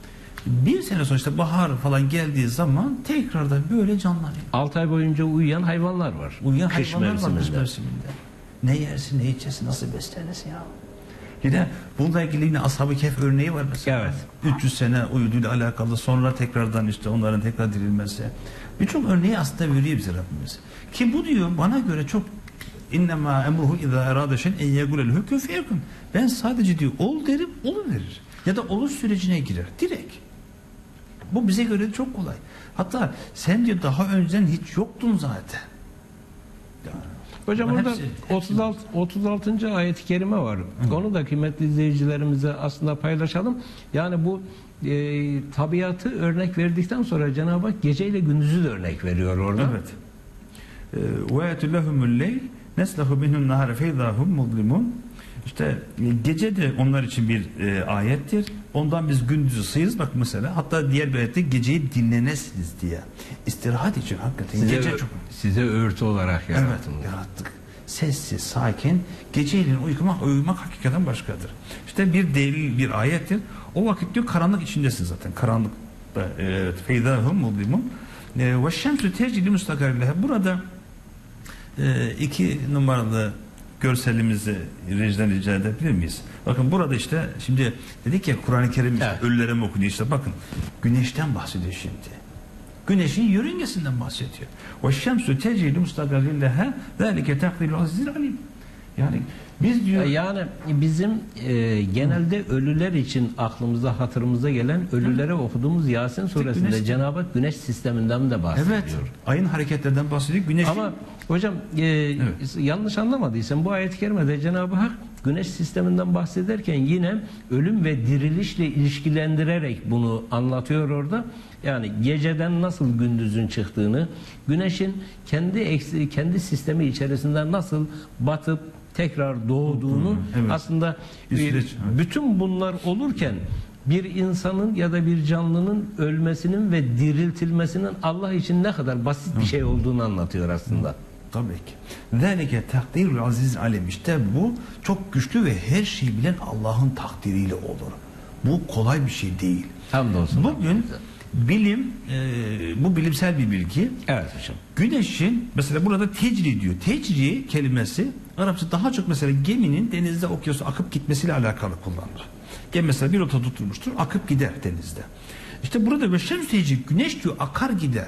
Bir sene sonra işte bahar falan geldiği zaman tekrardan böyle canlanıyor. altı ay boyunca uyuyan hayvanlar var. Uyuyan kış hayvanlar var kış mevsiminde. mevsiminde. Ne yersin, ne içersin, nasıl beslenirsin ya? Yine bununla ilgili yine Ashab-ı Kehf örneği var mesela. Evet. üç yüz sene uyuduğuyla alakalı, sonra tekrardan işte onların tekrar dirilmesi. Birçok örneği aslında veriyor bize Rabbimiz. Ki bu diyor bana göre çok İnnemâ emruhu izâ erâde şey'en en yegûle lehu kun feyekûn. Ben sadece diyor ol derim, oluverir. Ya da oluş sürecine girer. Direkt. Bu bize göre çok kolay. Hatta sen diyor daha önceden hiç yoktun zaten. Yani, Hocam ama burada hepsi- hepsi- otuz altı, otuz altıncı ayet-i kerime var. Hı. Onu da kıymetli izleyicilerimize aslında paylaşalım. Yani bu e, tabiatı örnek verdikten sonra Cenab-ı Hak geceyle gündüzü de örnek veriyor orada. Evet. Ve etulahumul leyl neslahu minhun nahara feydahum muzlimun. İşte e, gece de onlar için bir e, ayettir. Ondan biz gündüzü sıyırız bak mesela. Hatta diğer bir ayette geceyi dinlenesiniz diye. İstirahat için hakikaten Size, gece çok size örtü olarak evet, yarattım. yarattık. Sessiz, sakin, geceyle uyumak, uyumak hakikaten başkadır. İşte bir delil, bir ayettir. O vakit diyor karanlık içindesin zaten. Karanlıkta evet, feydahum muzlimun. Ve şemsü tecili müstakarilehe. Burada e, iki numaralı görselimizi rejiden rica edebilir miyiz? Bakın burada işte şimdi dedik ya Kur'an-ı Kerim işte Evet. ölülere mi okunuyor işte bakın güneşten bahsediyor şimdi. Güneşin yörüngesinden bahsediyor. Ve şemsü tecili müstakarilehe zâlike takdirul azizil alim. Yani biz diyor Yani bizim e, genelde ölüler için aklımıza, hatırımıza gelen ölülere okuduğumuz Yasin suresinde güneş- Cenab-ı Hak güneş sisteminden de bahsediyor. evet ayın hareketlerden bahsediyor. Güneşin Ama hocam e, yanlış anlamadıysam bu ayet-i kerimede Cenab-ı Hak güneş sisteminden bahsederken yine ölüm ve dirilişle ilişkilendirerek bunu anlatıyor orada. Yani geceden nasıl gündüzün çıktığını, güneşin kendi eksi, kendi sistemi içerisinde nasıl batıp tekrar doğduğunu Evet. aslında Bir e, süreç, evet. bütün bunlar olurken bir insanın ya da bir canlının ölmesinin ve diriltilmesinin Allah için ne kadar basit bir şey olduğunu anlatıyor aslında. tabii ki. Zâlike takdirul aziz alim. İşte bu çok güçlü ve her şeyi bilen Allah'ın takdiriyle olur. Bu kolay bir şey değil. Hamdolsun. Bugün bilim, e, bu bilimsel bir bilgi. Evet hocam. Güneşin mesela burada tecri diyor. Tecri kelimesi Arapça daha çok mesela geminin denizde okyanusta akıp gitmesiyle alakalı kullanılır. Gemi mesela bir rota tutulmuştur, akıp gider denizde. İşte burada ve şems tecri, güneş diyor akar gider.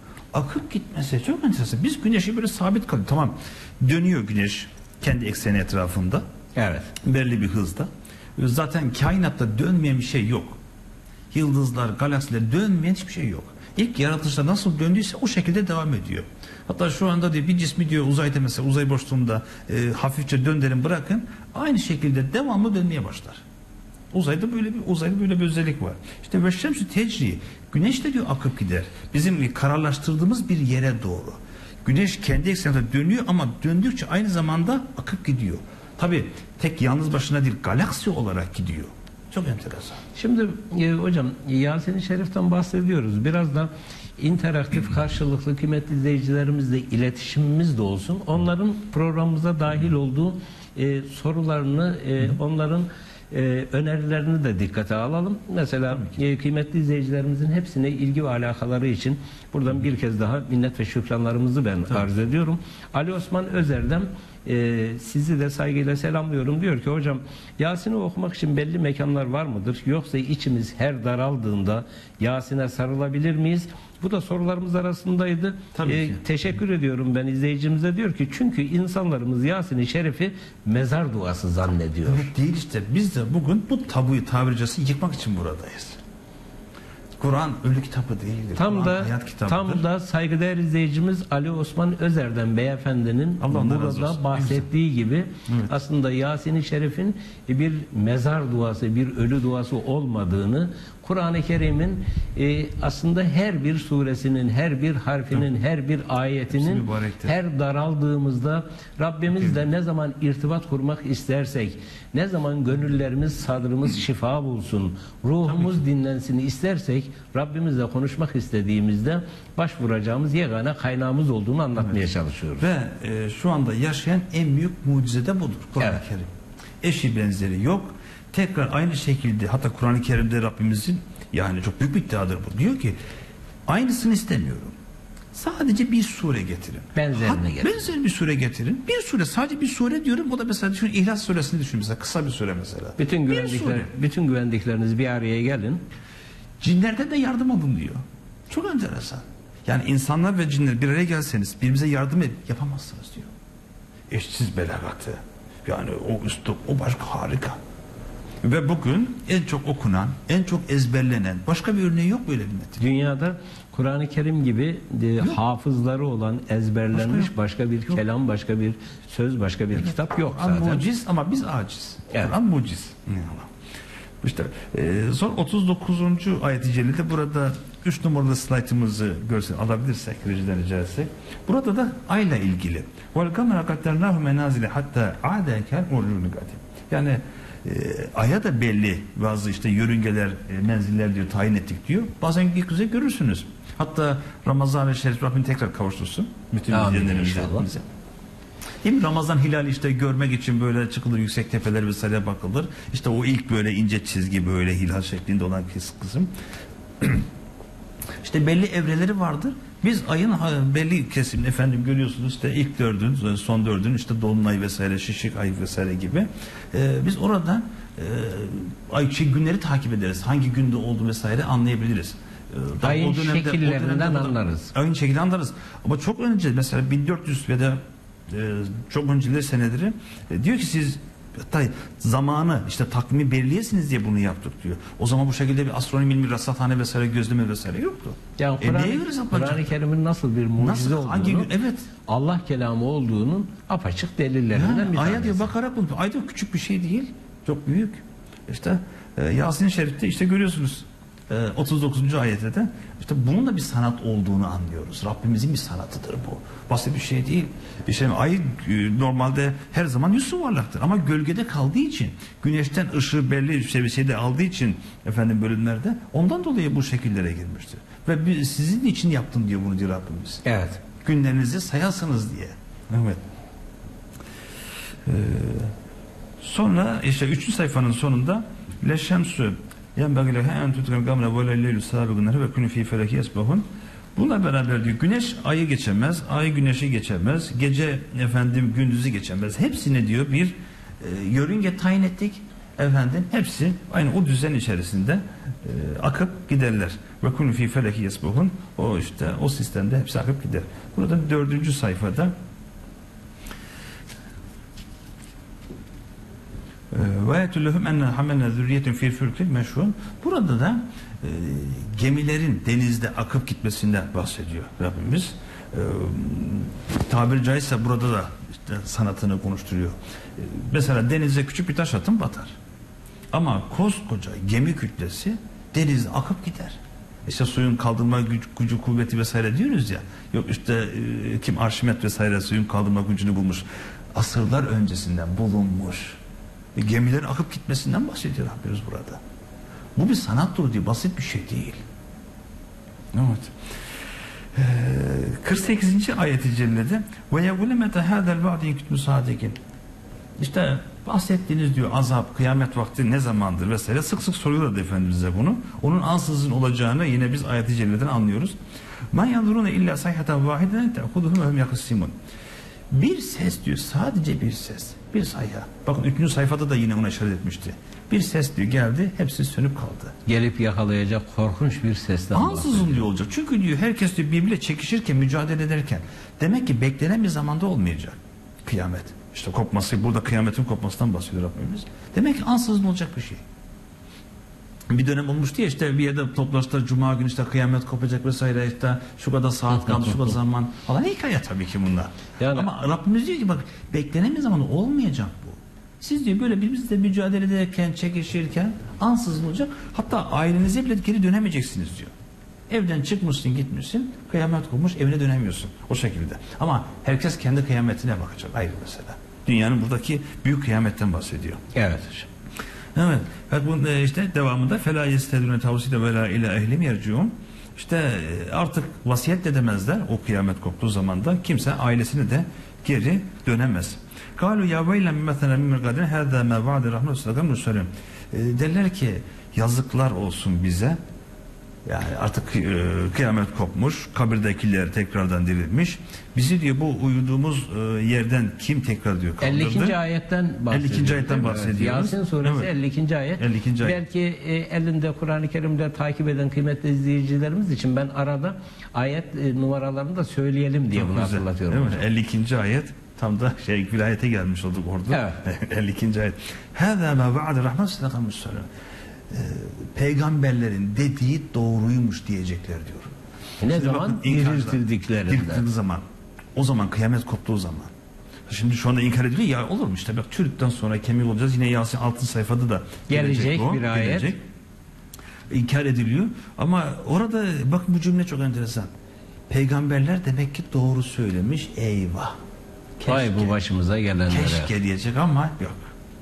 Akıp gitmesi çok enteresan. Biz güneşi böyle sabit kalıyor. Tamam dönüyor güneş kendi ekseni etrafında. Evet. Belli bir hızda. Zaten kainatta dönmeyen bir şey yok. Yıldızlar, galaksiler dönmeyen hiçbir şey yok. İlk yaratılışta nasıl döndüyse o şekilde devam ediyor. Hatta şu anda diyor bir cismi diyor uzayda mesela uzay boşluğunda e, hafifçe döndürün bırakın aynı şekilde devamlı dönmeye başlar. Uzayda böyle bir uzayda böyle bir özellik var. İşte ve şemsü tecri güneş de diyor akıp gider. Bizim kararlaştırdığımız bir yere doğru. Güneş kendi ekseninde dönüyor ama döndükçe aynı zamanda akıp gidiyor. Tabi tek yalnız başına değil galaksi olarak gidiyor. Çok enteresan. Şimdi e, hocam Yasin-i Şerif'ten bahsediyoruz. Biraz da interaktif karşılıklı kıymetli izleyicilerimizle iletişimimiz de olsun. Onların programımıza dahil olduğu e, sorularını, e, onların e, önerilerini de dikkate alalım. Mesela e, kıymetli izleyicilerimizin hepsine ilgi ve alakaları için buradan bir kez daha minnet ve şükranlarımızı ben Tabii. arz ediyorum. Ali Osman Özer'den e, sizi de saygıyla selamlıyorum. Diyor ki hocam Yasin'i okumak için belli mekanlar var mıdır? Yoksa içimiz her daraldığında Yasin'e sarılabilir miyiz? Bu da sorularımız arasındaydı. Tabii E, ki. teşekkür ediyorum ben izleyicimize. Diyor ki çünkü insanlarımız Yasin-i Şerif'i mezar duası zannediyor. Evet değil işte. Biz de bugün bu tabuyu tabiri caizse yıkmak için buradayız. Kur'an ölü kitabı değildir. Tam Kur'an da hayat kitabıdır. tam da saygıdeğer izleyicimiz Ali Osman Özer'den beyefendinin Allah ondan razı burada olsun. bahsettiği gibi Evet. aslında Yasin-i Şerif'in bir mezar duası, bir ölü duası olmadığını, Kur'an-ı Kerim'in e, aslında her bir suresinin, her bir harfinin, her bir ayetinin Hepsi mübarektir. her daraldığımızda Rabbimizle ne zaman irtibat kurmak istersek, ne zaman gönüllerimiz, sadrımız şifa bulsun, ruhumuz dinlensin istersek, Rabbimizle konuşmak istediğimizde başvuracağımız yegane kaynağımız olduğunu anlatmaya çalışıyoruz. Ve e, şu anda yaşayan en büyük mucize de budur. Kur'an-ı Evet. Kerim. Eşi benzeri yok. Tekrar aynı şekilde hatta Kur'an-ı Kerim'de Rabbimizin yani çok büyük bir iddiadır bu. Diyor ki aynısını istemiyorum. Sadece bir sure getirin. Benzerini Hat- getirin. Benzer bir sure getirin. Bir sure sadece bir sure diyorum. O da mesela düşün İhlas suresini düşün mesela kısa bir sure mesela. Bütün Bir güvendikler, sure. bütün güvendikleriniz bir araya gelin. Cinlerden de yardım alın diyor. Çok enteresan. Yani insanlar ve cinler bir araya gelseniz birbirimize yardım edin. Yapamazsınız diyor. eşsiz belagatı. Yani o üslup, o başka harika. Ve bugün en çok okunan, en çok ezberlenen başka bir örneği yok böyle bir metin. Dünyada Kur'an-ı Kerim gibi e, hafızları olan, ezberlenmiş başka, başka bir yok. kelam, başka bir söz, başka bir evet. kitap yok Kur'an zaten. muciz ama biz aciz. Evet. Kur'an muciz. İşte e, son otuz dokuzuncu ayet-i cellede burada üç numaralı slaytımızı görsel alabilirsek, rejiden rica etsek. Burada da ayla ilgili. وَالْقَمَرَ قَدَّرْنَاهُ مَنَازِلَ hatta عَادَيْكَ الْاُرْجُونَ Yani e, aya da belli bazı işte yörüngeler, e, menziller diyor, tayin ettik diyor. Bazen gökyüzü görürsünüz. Hatta Ramazan-ı Şerif Rabbim tekrar kavuştursun. Bütün izleyenlerimize. Değil mi? Ramazan hilali işte görmek için böyle çıkılır, yüksek tepeler vesaire bakılır. İşte o ilk böyle ince çizgi, böyle hilal şeklinde olan kısım. İşte belli evreleri vardır. Biz ayın belli kesimini efendim görüyorsunuz işte ilk dördün, son dördün işte dolunay vesaire, şişik ay vesaire gibi. Ee, biz orada e, ay şey, günleri takip ederiz. Hangi günde oldu vesaire anlayabiliriz. Ee, ayın dönemde, şekillerinden anlarız. Ayın şekilleri anlarız. Ama çok önce mesela bin dört yüz ve de e, çok önceleri seneleri e, diyor ki siz hatta zamanı işte takvimi belirleyesiniz diye bunu yaptık diyor. O zaman bu şekilde bir astronomi ilmi, rasathane vesaire, gözleme vesaire yoktu. Yani e Kur'an-ı Kerim'in nasıl bir mucize nasıl, olduğunu, hangi gün, evet. Allah kelamı olduğunun apaçık delillerinden yani, bir tanesi. Ayet bakarak bunu. Ayet küçük bir şey değil. Çok büyük. İşte e, Yasin-i Şerif'te işte görüyorsunuz. E, otuz dokuzuncu ayette de işte bunun da bir sanat olduğunu anlıyoruz. Rabbimizin bir sanatıdır bu. Basit bir şey değil. İşte ay e, normalde her zaman yüz yuvarlaktır ama gölgede kaldığı için, güneşten ışığı belli seviyede aldığı için efendim bölümlerde ondan dolayı bu şekillere girmiştir. Ve bir, sizin için yaptım diyor bunu diyor Rabbimiz. Evet. Günlerinizi sayasınız diye. Evet. Ee, sonra işte üçüncü sayfanın sonunda leşemsü bununla beraber diyor güneş ayı geçemez, ay güneşi geçemez, gece efendim gündüzü geçemez. Hepsine diyor bir e, yörünge tayin ettik. Efendim hepsi aynı o düzen içerisinde e, akıp giderler. Ve kunu fi feleki yesbuhun. O işte o sistemde hepsi akıp gider. Burada dördüncü sayfada ve yetullahum enne hamelna zürriyetin fil fülkil meşhun. Burada da e, gemilerin denizde akıp gitmesinden bahsediyor Rabbimiz. E, tabiri caizse burada da işte sanatını konuşturuyor. E, mesela denize küçük bir taş atın batar. Ama koskoca gemi kütlesi denizde akıp gider. İşte suyun kaldırma gücü, gücü kuvveti vesaire diyoruz ya. Yok işte e, kim Arşimet vesaire suyun kaldırma gücünü bulmuş. Asırlar öncesinden bulunmuş. E, gemilerin akıp gitmesinden bahsediyor Rabbimiz burada. Bu bir sanattır diyor. Basit bir şey değil. Evet. Ee, kırk sekizinci ayet-i cellede ve yegulemete hadel va'din kütmü sadikin. İşte bahsettiğiniz diyor azap, kıyamet vakti ne zamandır vesaire sık sık soruyorlar Efendimiz'e bunu. Onun ansızın olacağını yine biz ayet-i celleden anlıyoruz. Men yanzurune illa sayhatan vahiden te'khuduhum ve hum yakıssimun. Bir ses diyor, sadece bir ses. Bir sayha. Bakın üçüncü sayfada da yine ona işaret etmişti. Bir ses diyor geldi, hepsi sönüp kaldı. Gelip yakalayacak korkunç bir sesten ansızın diyor olacak. Çünkü diyor herkes diyor birbiriyle çekişirken, mücadele ederken demek ki beklenen bir zamanda olmayacak kıyamet. İşte kopması, burada kıyametin kopmasından bahsediyor Rabbimiz. Demek ki ansızın olacak bir şey. Bir dönem olmuştu ya işte bir yerde toplaştılar cuma günü işte kıyamet kopacak vesaire işte şu kadar saat kaldı şu kadar zaman falan hikaye tabii ki bunlar. Yani, ama Rabbimiz diyor ki bak beklenen bir zaman olmayacak bu. Siz diyor böyle birbirinizle mücadele ederken çekişirken ansızın olacak hatta ailenize bile geri dönemeyeceksiniz diyor. Evden çıkmışsın gitmişsin kıyamet kopmuş evine dönemiyorsun o şekilde. Ama herkes kendi kıyametine bakacak ayrı mesela. Dünyanın buradaki büyük kıyametten bahsediyor. Evet. Evet. Bak bu işte devamında fela yestedune tavside ve la ila ehlim yerciun. İşte artık vasiyet de demezler o kıyamet koptuğu zamanda kimse ailesine de geri dönemez. Kalu ya veylem mesela min gadin hada ma va'de rahmetu sallallahu aleyhi ve sellem. Derler ki yazıklar olsun bize. Yani artık e, kıyamet kopmuş, kabirdekiler tekrardan dirilmiş. Bizi diyor bu uyuduğumuz e, yerden kim tekrar diyor kaldırdı? elli ikinci ayetten bahsediyor. elli ikinci ayetten bahsediyoruz. Yasin suresi evet. elli ikinci ayet. elli ikinci ayet. Belki e, elinde Kur'an-ı Kerim'de takip eden kıymetli izleyicilerimiz için ben arada ayet e, numaralarını da söyleyelim diye Çok bunu güzel. hatırlatıyorum. elli ikinci ayet Tam da şey vilayete gelmiş olduk orada. Evet. elli ikinci ayet. Hâzâ mâ va'de rahman sadakamussallam. Peygamberlerin dediği doğruymuş diyecekler diyor. Ne Şimdi zaman? bakın, inkarcılar, Diriltildiklerinde. diriltildiği zaman. O zaman kıyamet koptuğu zaman. Şimdi şu anda inkar ediliyor ya, olur mu işte bak çürükten sonra kemik olacağız. Yine Yasin altın sayfada da gelecek, gelecek o, bir ayet. Gelecek. İnkar ediliyor ama orada bakın bu cümle çok enteresan. Peygamberler demek ki doğru söylemiş, eyvah. Keşke, Vay bu başımıza gelenlere. keşke diyecek ama yok.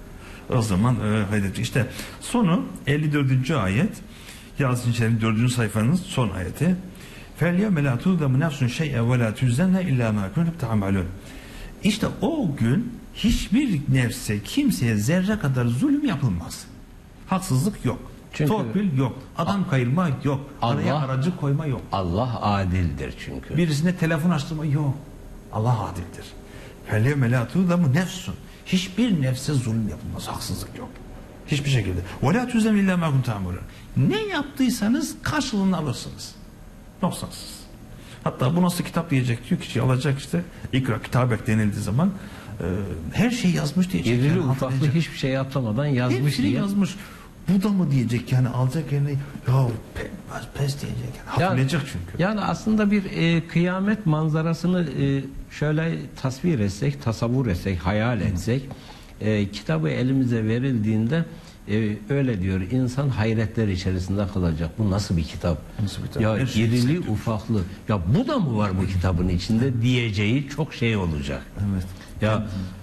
O zaman e, hayret. İşte sonu elli dördüncü ayet. Yasin Şerif'in dördüncü sayfanın son ayeti. فَالْيَوْمَ لَا تُظْلَمُ نَفْسٌ شَيْئًا وَلَا تُجْزَنَّ اِلَّا مَا كُنْتُمْ تَعْمَلُونَ. İşte o gün hiçbir nefse, kimseye zerre kadar zulüm yapılmaz. Haksızlık yok. Çünkü Torpil yok. Adam kayırma yok. Araya Allah- aracı koyma yok. Allah adildir çünkü. Birisine telefon açtırma yok. Allah adildir. فَالْيَوْمَ لَا تُظْلَمُ نَفْسٌ. Hiçbir nefse zulüm yapılmaz. Haksızlık yok. Hiçbir şekilde. وَلَا تُزَّمْ اِلَّا مَا كُنْ تَعْمُرُونَ. Ne yaptıysanız karşılığını alırsınız. Noksansız. Hatta bu nasıl kitap diyecek diyor, kişi alacak işte ikra kitabek denildiği zaman e, her şey yazmış diyecek. İrili yani, ufaklı hatırlayacak. hiçbir şey atlamadan yazmış Hepsini diye. yazmış. Bu da mı diyecek yani, alacak yerine ya pe, pes diyecek yani. Hatırlayacak çünkü. Yani aslında bir e, kıyamet manzarasını e, şöyle tasvir etsek, tasavvur etsek, hayal etsek, e, kitabı elimize verildiğinde e, öyle diyor, insan hayretler içerisinde kalacak. Bu nasıl bir kitap? Nasıl bir kitap? Ya Her şey irili hissediyor. ufaklı. Ya bu da mı var bu kitabın içinde diyeceği çok şey olacak. Evet. Ya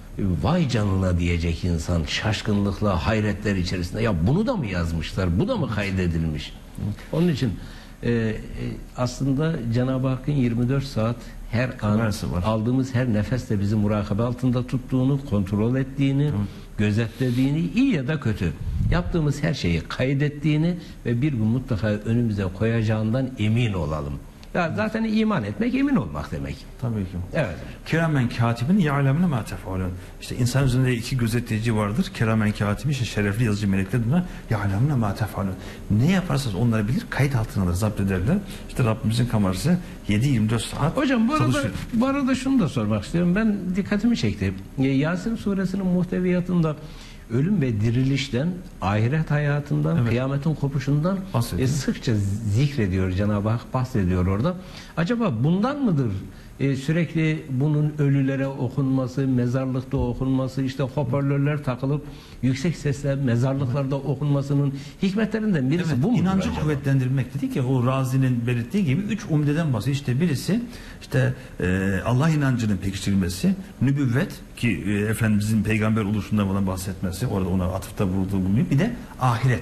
vay canına diyecek insan şaşkınlıkla, hayretler içerisinde. Ya bunu da mı yazmışlar? Bu da mı kaydedilmiş? Onun için e, e, aslında Cenab-ı Hakk'ın yirmi dört saat her an Kamerası var. aldığımız her nefeste bizi murakabe altında tuttuğunu, kontrol ettiğini, gözetlediğini, iyi ya da kötü yaptığımız her şeyi kaydettiğini ve bir gün mutlaka önümüze koyacağından emin olalım. Ya zaten iman etmek emin olmak demek. Tabii ki. Evet. Kiramen katibin ya'lemune ma tef'alun. İşte insan üzerinde iki gözetleyici vardır. Kiramen katibin, işte şerefli yazıcı melekler bunlar. Ya'lemune ma tef'alun. Ne yaparsanız onları bilir, kayıt altına alır, zapt ederler. İşte Rabbimizin kamerası yedi yirmi dört saat Hocam bu arada, çalışıyor. bu arada şunu da sormak istiyorum. Ben dikkatimi çekti. Yasin suresinin muhteviyatında ölüm ve dirilişten, ahiret hayatından, Evet. kıyametin kopuşundan Bahsediyor. e, sıkça zikrediyor Cenab-ı Hak, bahsediyor orada. Acaba bundan mıdır e, sürekli bunun ölülere okunması, mezarlıkta okunması, işte hoparlörler takılıp yüksek sesle mezarlıklarda okunmasının hikmetlerinden birisi Evet, bu mudur inancı acaba? kuvvetlendirmek dedik ya, o Razi'nin belirttiği gibi üç umdeden bahsediyor. İşte birisi işte e, Allah inancının pekiştirilmesi, nübüvvet ki e, Efendimizin peygamber oluşundan falan bahsetmesi, orada ona atıfta vurulduğu bulunuyor. Bir de ahiret.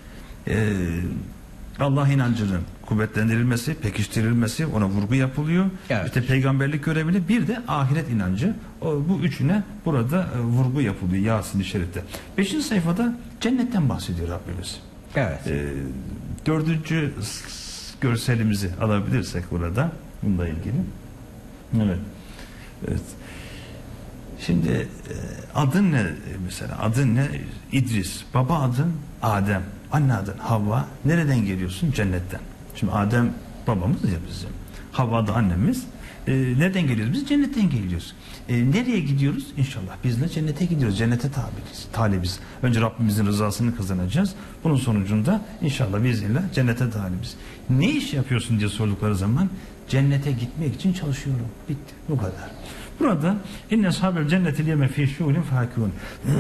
E, Allah inancının kuvvetlendirilmesi, pekiştirilmesi, ona vurgu yapılıyor. Evet. İşte peygamberlik görevini, bir de ahiret inancı. O, bu üçüne burada e, vurgu yapılıyor Yasin-i Şerif'te. Beşinci sayfada cennetten bahsediyor Rabbimiz. Evet. E, dördüncü s- görselimizi alabilirsek burada bununla ilgili. Evet. Evet. Şimdi e, adın ne mesela? Adın ne? İdris. Baba adın Adem. Anne adın Havva. Nereden geliyorsun? Cennetten. Şimdi Adem babamız ya bizim. Havva da annemiz. E, nereden geliyoruz? Biz cennetten geliyoruz. E, nereye gidiyoruz? İnşallah biz de cennete gidiyoruz. Cennete tabiiz, talibiz. Önce Rabbimizin rızasını kazanacağız. Bunun sonucunda inşallah biiznillah cennete talibiz. Ne iş yapıyorsun diye sordukları zaman cennete gitmek için çalışıyorum. Bitti. Bu kadar. Burada inne ashabel cenneti liyeme fî şûlin fâkûn.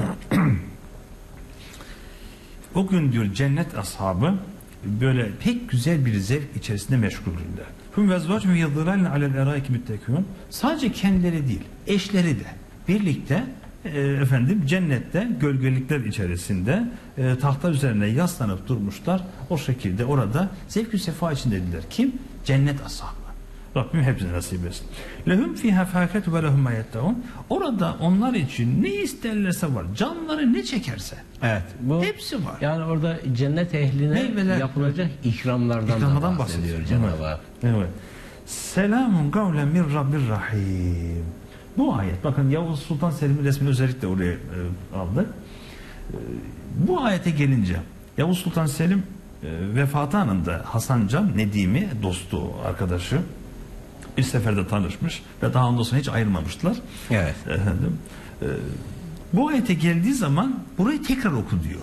O gün diyor cennet ashabı böyle pek güzel bir zevk içerisinde meşguldürler. Hum vezvâcum yadhîrâlne alel erâiki müttekûn. Sadece kendileri değil, eşleri de birlikte e, efendim cennette gölgelikler içerisinde e, tahta üzerine yaslanıp durmuşlar. O şekilde orada zevk-ü sefa içindediler. Kim? Cennet ashabı. Rabbim hepsine nasip etsin. Lehum fiha fâketu ve lehum mayettaun. Orada onlar için ne isterlerse var. Canları ne çekerse. Evet. Bu, Hepsi var. yani orada cennet ehline Meyveler, yapılacak ikramlardan, İkramlardan da bahsediyor bahsediyor. Cenab-ı Hak. Evet. Selamun kavlen min Rabbir Rahim. Bu ayet, bakın Yavuz Sultan Selim'in resmini özellikle oraya e, aldık. E, bu ayete gelince Yavuz Sultan Selim e, vefatı anında Hasan Can Nedim'i, dostu, arkadaşı, Bir seferde tanışmış ve daha ondan sonra hiç ayrılmamışlar. Evet. Efendim, e, bu ayete geldiği zaman burayı tekrar oku diyor.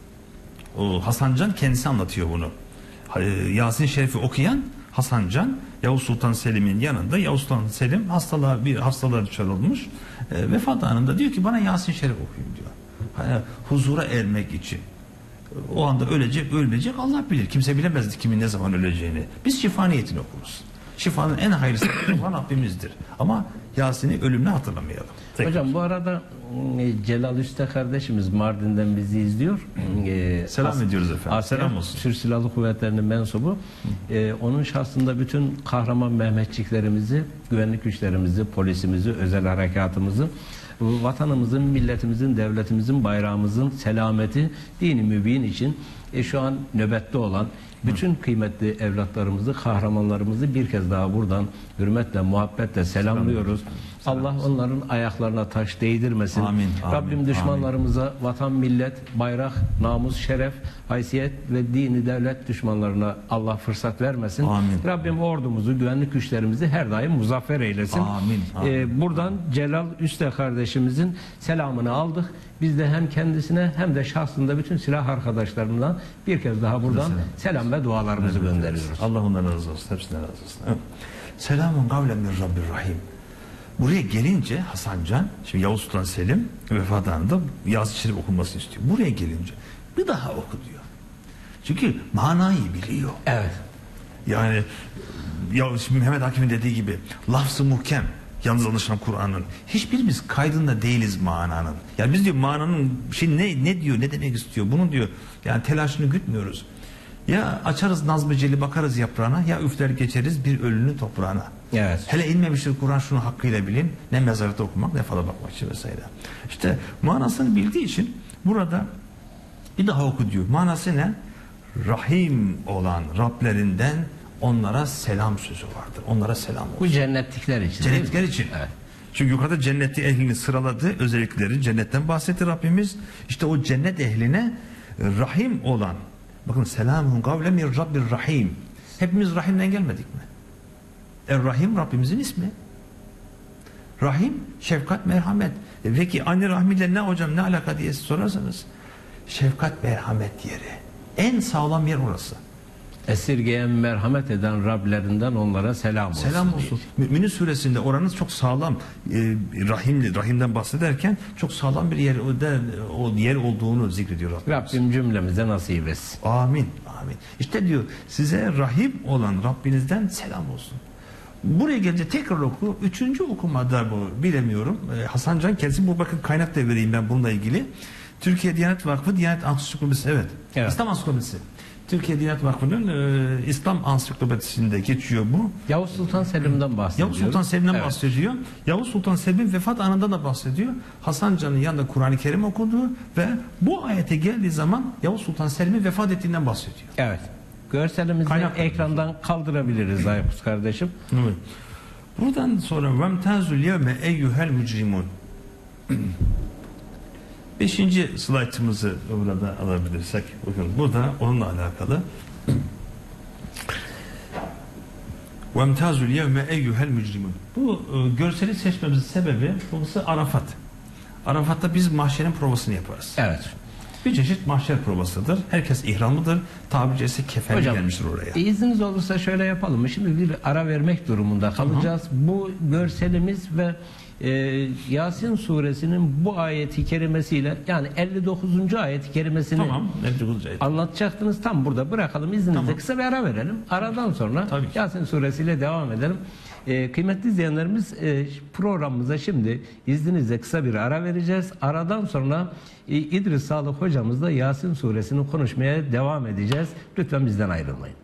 O Hasan Can kendisi anlatıyor bunu. E, Yasin Şerif'i okuyan Hasan Can, Yavuz Sultan Selim'in yanında. Yavuz Sultan Selim hastalığa bir hastalığa düşer olmuş. E, vefat anında diyor ki bana Yasin Şerif okuyun diyor. Hani, huzura ermek için. O anda ölecek, ölmeyecek Allah bilir. Kimse bilemezdi kimin ne zaman öleceğini. Biz şifa niyetini okuruz. Şifanın en hayırlısı olan Rabbimizdir. Ama Yasin'i ölümle hatırlamayalım. Tekrar. Hocam bu arada e, Celal Üste kardeşimiz Mardin'den bizi izliyor. E, Selam As- ediyoruz efendim. Asker Selam olsun. Türk Silahlı Kuvvetleri'nin mensubu. E, onun şahsında bütün kahraman Mehmetçiklerimizi, güvenlik güçlerimizi, polisimizi, özel harekatımızı, vatanımızın, milletimizin, devletimizin, bayrağımızın selameti, dini mübin için e, şu an nöbette olan bütün kıymetli evlatlarımızı, kahramanlarımızı bir kez daha buradan hürmetle, muhabbetle selamlıyoruz. Allah onların ayaklarına taş değdirmesin. Amin, amin, Rabbim düşmanlarımıza vatan, millet, bayrak, namus, şeref, haysiyet ve dini devlet düşmanlarına Allah fırsat vermesin. Amin. Rabbim ordumuzu, güvenlik güçlerimizi her daim muzaffer eylesin. Amin, amin. Ee, buradan Celal Üste kardeşimizin selamını aldık. Biz de hem kendisine hem de şahsında bütün silah arkadaşlarımla bir kez daha buradan Selam, selam ve dualarımızı Evet, gönderiyoruz. Allah ondan razı olsun. Hepsinden razı olsun. Evet. Selamun kavlen min Rabbir Rahim. Buraya gelince Hasan Can, şimdi Yavuz Sultan Selim vefat anında Yasin Şerif okunmasını istiyor. Buraya gelince bir daha oku diyor. Çünkü manayı biliyor. Evet. Yani ya şimdi Mehmet Akif'in dediği gibi lafz-ı muhkem, yalnız anlaşılan Kur'an'ın hiçbirimiz kaydında değiliz mananın. Yani biz diyor mananın şey ne ne diyor, ne demek istiyor? Bunun diyor yani telaşını gütmüyoruz. Ya açarız Nazm-ı Celil, bakarız yaprağına, ya üfler geçeriz bir ölünün toprağına. Evet. Hele inmemiştir Kur'an, şunu hakkıyla bilin. Ne mezarlıkta okumak, ne fala bakmak için vesaire. İşte manasını bildiği için burada bir daha oku diyor. Manası ne? Rahim olan Rablerinden onlara selam sözü vardır. Onlara selam olsun. Bu cennetlikler için. değil mi? Cennetlikler için. Evet. Çünkü yukarıda cenneti ehlini sıraladı. Özellikleri cennetten bahsetti Rabbimiz. İşte o cennet ehline rahim olan, bakın selamun kavlen min Rabbir Rahim. Hepimiz rahimden gelmedik mi? Er-Rahim Rabbimizin ismi. Rahim, şefkat, merhamet. E peki anne rahmiyle ne hocam, ne alaka diye sorarsanız, şefkat, merhamet yeri. En sağlam yer orası. Esirgeyen, merhamet eden Rablerinden onlara selam olsun. Selam diye. olsun. Mü'minin suresinde oranız çok sağlam, e, rahimli, rahimden bahsederken çok sağlam bir yer, o, de, o yer olduğunu zikrediyor Rabbimiz. Rabbim cümlemize nasip etsin. Amin, amin. İşte diyor size rahim olan Rabbinizden selam olsun. Buraya gelince tekrar oku. Üçüncü okumada bu bilemiyorum. Ee, Hasan Can kendisi, bu bakın kaynak da vereyim ben bununla ilgili. Türkiye Diyanet Vakfı Diyanet Ansiklopedisi, evet. Evet. İslam Ansiklopedisi. Türkiye Diyanet Vakfı'nın e, İslam Ansiklopedisinde geçiyor bu. Yavuz Sultan Selim'den bahsediyor. Yavuz Sultan Selim'den Evet. bahsediyor. Yavuz Sultan Selim'in vefat anında da bahsediyor. Hasan Can'ın yanında Kur'an-ı Kerim okuduğu ve bu ayete geldiği zaman Yavuz Sultan Selim'in vefat ettiğinden bahsediyor. Evet. Görselimizi Kaynak- ekrandan kaldırabiliriz Aykut kardeşim. Evet. Buradan sonra vemtazul yevme eyyuhel mücrimun. Beşinci slaytımızı burada alabilirsek. Bakın burada onunla alakalı. Vemtazul yevme eyyuhel mücrimun. Bu e, görseli seçmemizin sebebi burası Arafat. Arafat'ta biz mahşerin provasını yaparız. Evet. Bir çeşit mahşer provasıdır. Herkes ihramlıdır. Tabiri caizse kefenli Hocam, gelmiştir oraya. izniniz olursa şöyle yapalım mı? Şimdi bir ara vermek durumunda kalacağız. Bu görselimiz ve e, Yasin suresinin bu ayeti kerimesiyle, yani elli dokuzuncu ayeti kerimesini Tamam. Mevcut anlatacaktınız. Tam burada bırakalım. İzninizle Tamam. kısa bir ara verelim. Aradan sonra Tabii ki. Yasin suresiyle devam edelim. Ee, kıymetli izleyenlerimiz, e, programımıza şimdi izninizle kısa bir ara vereceğiz. Aradan sonra e, İdris Sağlık hocamızla Yasin suresini konuşmaya devam edeceğiz. Lütfen bizden ayrılmayın.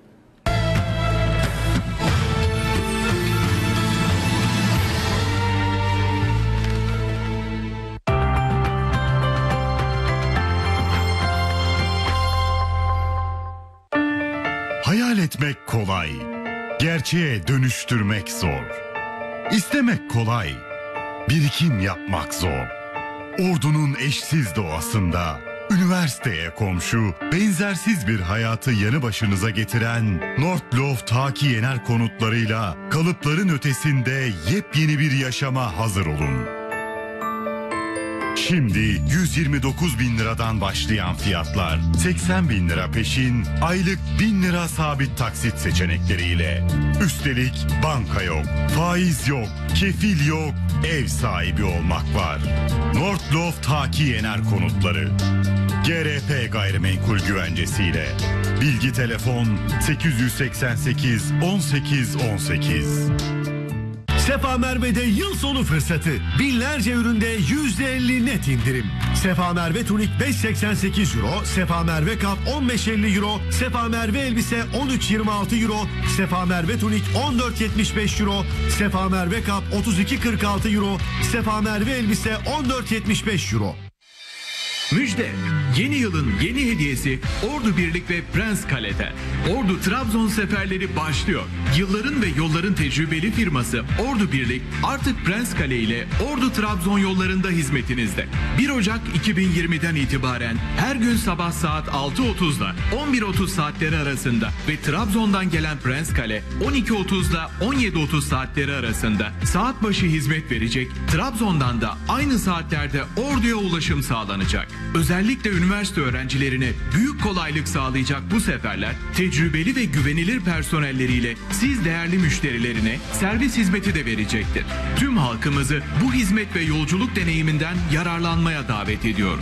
Hayal etmek kolay, gerçeğe dönüştürmek zor. İstemek kolay, birikim yapmak zor. Ordunun eşsiz doğasında üniversiteye komşu, benzersiz bir hayatı yanı başınıza getiren Nordloft Haki Yener konutlarıyla kalıpların ötesinde yepyeni bir yaşama hazır olun. Şimdi yüz yirmi dokuz bin liradan başlayan fiyatlar, seksen bin lira peşin, aylık bin lira sabit taksit seçenekleriyle. Üstelik banka yok, faiz yok, kefil yok, ev sahibi olmak var. Nordloft Haki Yener konutları. G R P Gayrimenkul Güvencesiyle. Bilgi telefon sekiz yüz seksen sekiz on sekiz on sekiz. Sefa Merve'de yıl sonu fırsatı. Binlerce üründe yüzde elli net indirim. Sefa Merve tunik beş seksen sekiz euro, Sefa Merve kap on beş elli euro, Sefa Merve elbise on üç yirmi altı euro, Sefa Merve tunik on dört yetmiş beş euro, Sefa Merve kap otuz iki kırk altı euro, Sefa Merve elbise on dört yetmiş beş euro. Müjde! Yeni yılın yeni hediyesi Ordu Birlik ve Prens Kale'den. Ordu Trabzon seferleri başlıyor. Yılların ve yolların tecrübeli firması Ordu Birlik artık Prens Kale ile Ordu Trabzon yollarında hizmetinizde. bir Ocak iki bin yirmiden itibaren her gün sabah saat altı otuzda on bir otuz saatleri arasında ve Trabzon'dan gelen Prens Kale on iki otuzda on yedi otuz saatleri arasında saat başı hizmet verecek. Trabzon'dan da aynı saatlerde Ordu'ya ulaşım sağlanacak. Özellikle üniversite öğrencilerine büyük kolaylık sağlayacak bu seferler tecrübeli ve güvenilir personelleriyle siz değerli müşterilerine servis hizmeti de verecektir. Tüm halkımızı bu hizmet ve yolculuk deneyiminden yararlanmaya davet ediyoruz.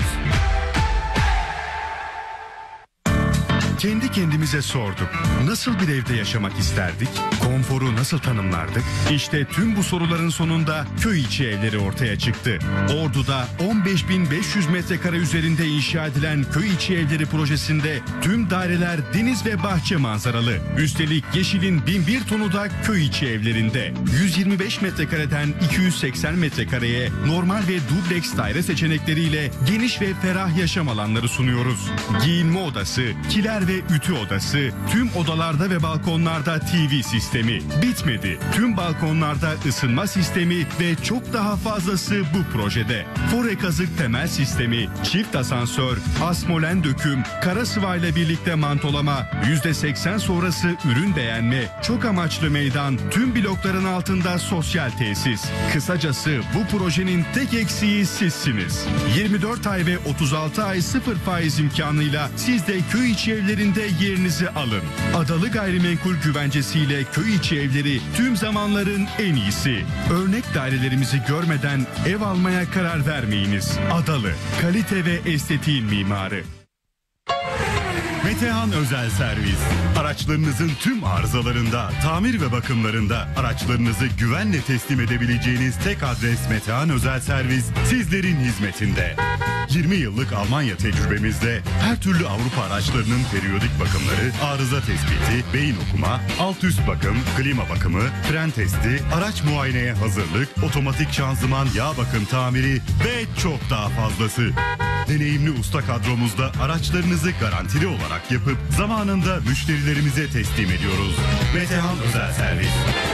Kendi kendimize sorduk. Nasıl bir evde yaşamak isterdik? Konforu nasıl tanımlardık? İşte tüm bu soruların sonunda köy içi evleri ortaya çıktı. Ordu'da on beş bin beş yüz metrekare üzerinde inşa edilen köy içi evleri projesinde tüm daireler deniz ve bahçe manzaralı. Üstelik yeşilin bin bir tonu da köy içi evlerinde. yüz yirmi beş metrekareden iki yüz seksen metrekareye normal ve dubleks daire seçenekleriyle geniş ve ferah yaşam alanları sunuyoruz. Giyinme odası, kiler ve ütü odası, tüm odalarda ve balkonlarda T V sistemi. Bitmedi. Tüm balkonlarda ısınma sistemi ve çok daha fazlası bu projede. Fore kazık temel sistemi, çift asansör, asmolen döküm, kara sıvayla birlikte mantolama, yüzde seksen sonrası ürün beğenme, çok amaçlı meydan, tüm blokların altında sosyal tesis. Kısacası bu projenin tek eksiği sizsiniz. yirmi dört ay ve otuz altı ay sıfır faiz imkanıyla siz de köy içi evlerinde yerinizi alın. Adalı Gayrimenkul Güvencesiyle köy içi evleri tüm zamanların en iyisi. Örnek dairelerimizi görmeden ev almaya karar vermeyiniz. Adalı, kalite ve estetiğin mimarı. Metehan Özel Servis. Araçlarınızın tüm arızalarında, tamir ve bakımlarında araçlarınızı güvenle teslim edebileceğiniz tek adres Metehan Özel Servis sizlerin hizmetinde. yirmi yıllık Almanya tecrübemizde her türlü Avrupa araçlarının periyodik bakımları, arıza tespiti, beyin okuma, alt üst bakım, klima bakımı, fren testi, araç muayeneye hazırlık, otomatik şanzıman yağ bakım tamiri ve çok daha fazlası. Deneyimli usta kadromuzda araçlarınızı garantili olarak yapıp zamanında müşterilerimize teslim ediyoruz. Metehan Özel Servis.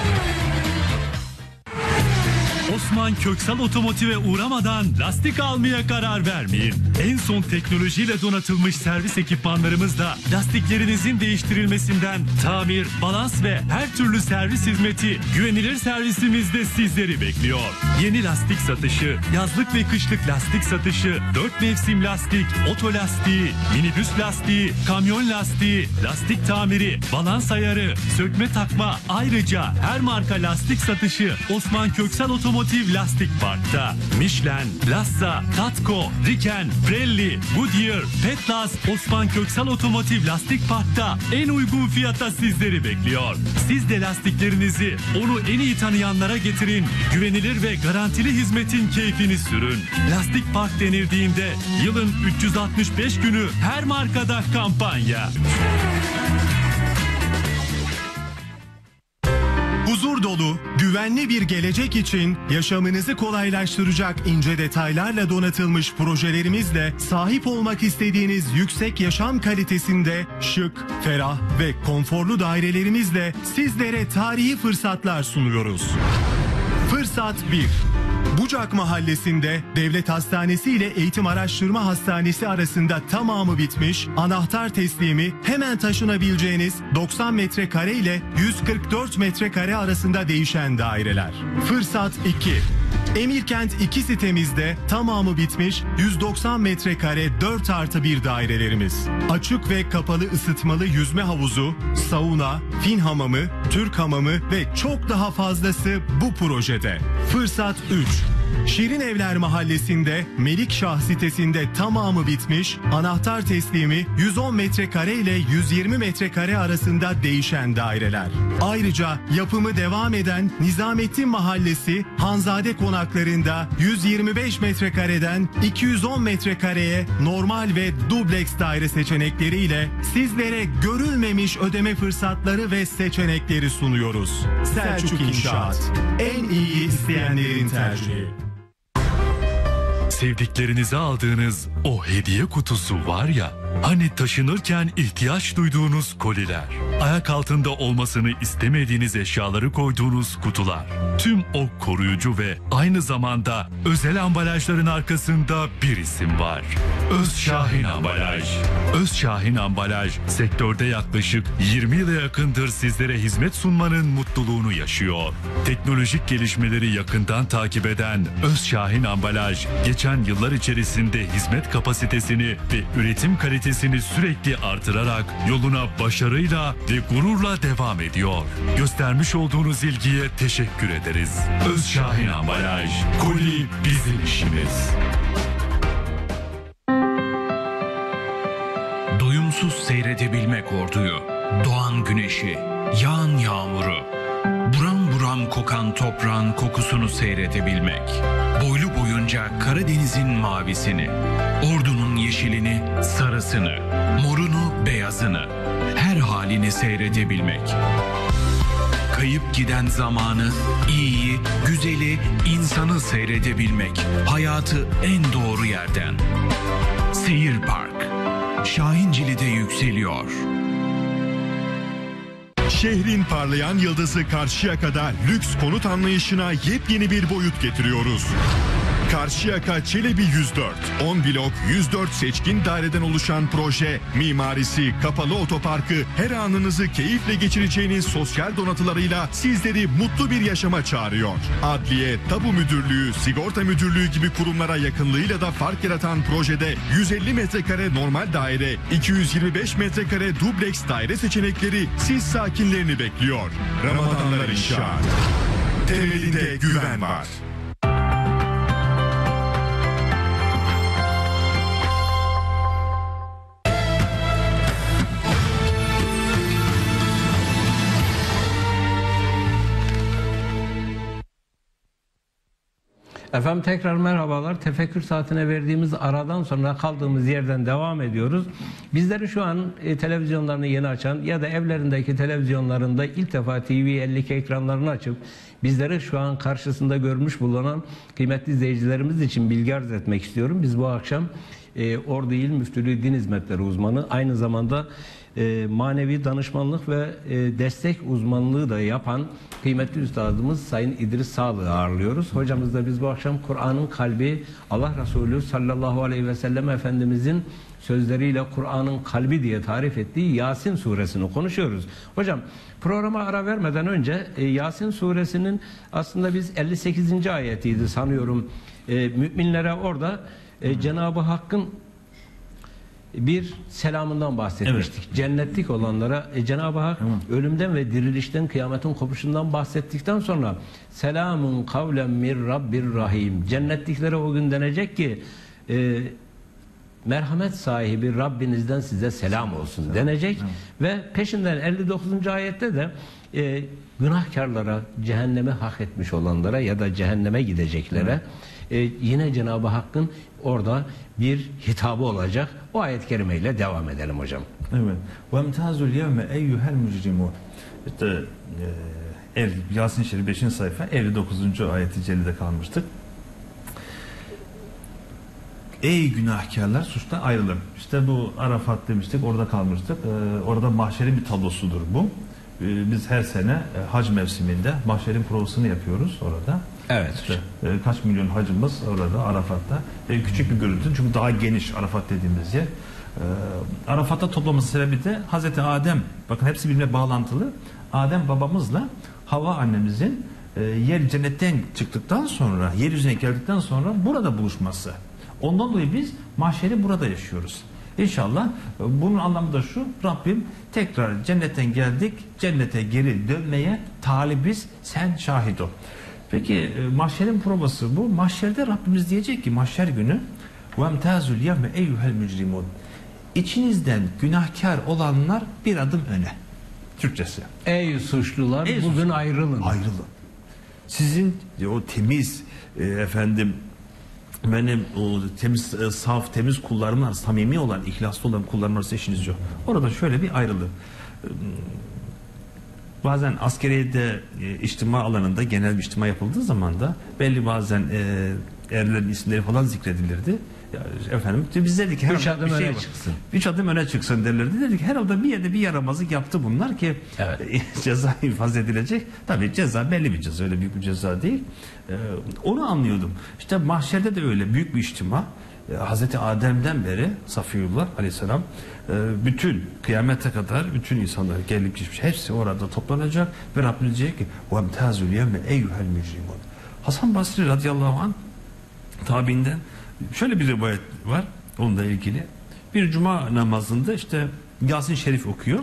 Osman Köksal Otomotiv'e uğramadan lastik almaya karar vermeyin. En son teknolojiyle donatılmış servis ekipmanlarımızla lastiklerinizin değiştirilmesinden tamir, balans ve her türlü servis hizmeti güvenilir servisimizde sizleri bekliyor. Yeni lastik satışı, yazlık ve kışlık lastik satışı, dört mevsim lastik, oto lastiği, minibüs lastiği, kamyon lastiği, lastik tamiri, balans ayarı, sökme takma, ayrıca her marka lastik satışı Osman Köksal Otomotiv Lastik Park'ta. Michelin, Lassa, Tatco, Riken, Pirelli, Goodyear, Petlas, Osman Köksal Otomotiv Lastik Park'ta en uygun fiyata sizleri bekliyor. Siz de lastiklerinizi onu en iyi tanıyanlara getirin. Güvenilir ve garantili hizmetin keyfini sürün. Lastik Park denildiğinde yılın üç yüz altmış beş günü her markada kampanya. Huzur dolu, güvenli bir gelecek için yaşamınızı kolaylaştıracak ince detaylarla donatılmış projelerimizle sahip olmak istediğiniz yüksek yaşam kalitesinde şık, ferah ve konforlu dairelerimizle sizlere tarihi fırsatlar sunuyoruz. Fırsat bir. Bucak Mahallesi'nde Devlet Hastanesi ile Eğitim Araştırma Hastanesi arasında tamamı bitmiş, anahtar teslimi hemen taşınabileceğiniz doksan metrekare ile yüz kırk dört metrekare arasında değişen daireler. Fırsat iki. Emirkent iki sitemizde tamamı bitmiş yüz doksan metrekare dört artı bir dairelerimiz. Açık ve kapalı ısıtmalı yüzme havuzu, sauna, fin hamamı, Türk hamamı ve çok daha fazlası bu projede. Fırsat üç. Şirin Evler Mahallesi'nde Melikşah sitesinde tamamı bitmiş, anahtar teslimi yüz on metrekare ile yüz yirmi metrekare arasında değişen daireler. Ayrıca yapımı devam eden Nizamettin Mahallesi Hanzade konaklarında yüz yirmi beş metrekareden iki yüz on metrekareye normal ve dubleks daire seçenekleriyle sizlere görülmemiş ödeme fırsatları ve seçenekleri sunuyoruz. Selçuk İnşaat, en iyi isteyenlerin tercihi. Sevdiklerinize aldığınız o hediye kutusu var ya, hani taşınırken ihtiyaç duyduğunuz koliler, ayak altında olmasını istemediğiniz eşyaları koyduğunuz kutular, tüm o koruyucu ve aynı zamanda özel ambalajların arkasında bir isim var. Özşahin Ambalaj. Özşahin Ambalaj sektörde yaklaşık yirmi yıla yakındır sizlere hizmet sunmanın mutluluğunu yaşıyor. Teknolojik gelişmeleri yakından takip eden Özşahin Ambalaj, geçen yıllar içerisinde hizmet kapasitesini ve üretim kalitesini sürekli artırarak yoluna başarıyla ve gururla devam ediyor. Göstermiş olduğunuz ilgiye teşekkür ederiz. Özşahin Ambalaj, koli bizim işimiz. Doyumsuz seyredebilmek orduyu, doğan güneşi, yağan yağmuru, buram buram kokan toprağın kokusunu seyredebilmek, boylu boyunca Karadeniz'in mavisini, Ordu'nun yeşilini, sarısını, morunu, beyazını, her halini seyredebilmek. Kayıp giden zamanı, iyiyi, güzeli, insanı seyredebilmek, hayatı en doğru yerden. Seyir Park, Şahincili'de yükseliyor. Şehrin parlayan yıldızı Karşıyaka'da lüks konut anlayışına yepyeni bir boyut getiriyoruz. Karşıyaka Çelebi yüz dört, on blok yüz dört seçkin daireden oluşan proje, mimarisi, kapalı otoparkı, her anınızı keyifle geçireceğiniz sosyal donatılarıyla sizleri mutlu bir yaşama çağırıyor. Adliye, Tabu Müdürlüğü, Sigorta Müdürlüğü gibi kurumlara yakınlığıyla da fark yaratan projede yüz elli metrekare normal daire, iki yüz yirmi beş metrekare dubleks daire seçenekleri siz sakinlerini bekliyor. Ramazanlar İnşaat. Temelinde güven var. Efendim tekrar merhabalar. Tefekkür saatine verdiğimiz aradan sonra kaldığımız yerden devam ediyoruz. Bizleri şu an e, televizyonlarını yeni açan ya da evlerindeki televizyonlarında ilk defa T V elli iki ekranlarını açıp bizleri şu an karşısında görmüş bulunan kıymetli izleyicilerimiz için bilgi arz etmek istiyorum. Biz bu akşam e, Ordu İl Müftülüğü Din Hizmetleri uzmanı, aynı zamanda e, manevi danışmanlık ve e, destek uzmanlığı da yapan kıymetli üstadımız Sayın İdris Sağlık'ı ağırlıyoruz. Hocamız da biz bu akşam Kur'an'ın kalbi, Allah Resulü sallallahu aleyhi ve sellem Efendimizin sözleriyle Kur'an'ın kalbi diye tarif ettiği Yasin suresini konuşuyoruz. Hocam programa ara vermeden önce e, Yasin suresinin aslında biz elli sekizinci ayetiydi sanıyorum. E, müminlere orada e, Cenab-ı Hakk'ın bir selamından bahsetmiştik. Evet. Cennetlik olanlara e, Cenab-ı Hak tamam. ölümden ve dirilişten, kıyametin kopuşundan bahsettikten sonra selamun kavlen mir rabbir rahim. Cennetliklere o gün denecek ki e, merhamet sahibi Rabbinizden size selam olsun selam. denecek. Tamam. Ve peşinden elli dokuzuncu ayette de e, günahkarlara, cehenneme hak etmiş olanlara ya da cehenneme gideceklere e, yine Cenab-ı Hakk'ın orada bir hitabı olacak. O ayet-i kerimeyle devam edelim hocam. Evet. Ve emtazul yevme eyyuhel mücrimun. İşte e, Yasin Şerif beşinci sayfa elli dokuzuncu ayeti celide kalmıştık. Ey günahkarlar, suçtan ayrılın. İşte bu Arafat demiştik, orada kalmıştık. Ee, orada mahşerin bir tablosudur bu. Ee, biz her sene e, hac mevsiminde mahşerin provasını yapıyoruz orada. Evet. İşte, e, kaç milyon hacımız orada Arafat'ta. E, küçük bir görüntü çünkü daha geniş Arafat dediğimiz yer. E, Arafat'ta toplaması sebebi de Hazreti Adem, bakın hepsi birbirine bağlantılı. Adem babamızla Havva annemizin e, yer cennetten çıktıktan sonra, yeryüzüne geldikten sonra burada buluşması. Ondan dolayı biz mahşeri burada yaşıyoruz. İnşallah e, bunun anlamı da şu: Rabbim tekrar cennetten geldik, cennete geri dönmeye talibiz, sen şahit ol. Peki e, mahşerin provası bu. Mahşerde Rabbimiz diyecek ki mahşer günü وَمْتَازُ الْيَوْمَ اَيُّهَا الْمُجْرِمُونَ İçinizden günahkar olanlar bir adım öne. Türkçesi. Ey suçlular, Ey bugün suçlular, ayrılın. Ayrılın. Sizin o temiz e, efendim benim o temiz, e, saf, temiz kullarımla samimi olan, ihlaslı olan kullarım arasında işiniz yok. Orada şöyle bir ayrılın. E, bazen askeriyede e, içtima alanında genel bir içtima yapıldığı zaman da belli bazen e, erlerin isimleri falan zikredilirdi. Ya, efendim biz dedik ki her Üç adım bir şey öne var. çıksın. Üç adım öne çıksın derlerdi. Dedik herhalde bir yerde bir yaramazlık yaptı bunlar ki Evet. ceza infaz edilecek. Tabii ceza belli bir ceza, öyle büyük bir ceza değil. Ee, onu anlıyordum. İşte mahşerde de öyle büyük bir içtima. Ee, Hazreti Adem'den beri Safiyullah Aleyhisselam e, bütün kıyamete kadar bütün insanlar gelip geçmiş hepsi orada toplanacak ve Rabbimiz diyecek ki وَمْتَازُ الْيَوْمَ اَيُّهَا الْمُجْرِمُونَ Hasan Basri radıyallahu anh tabiinden şöyle bir rivayet var onunla ilgili. Bir cuma namazında işte Yasin Şerif okuyor.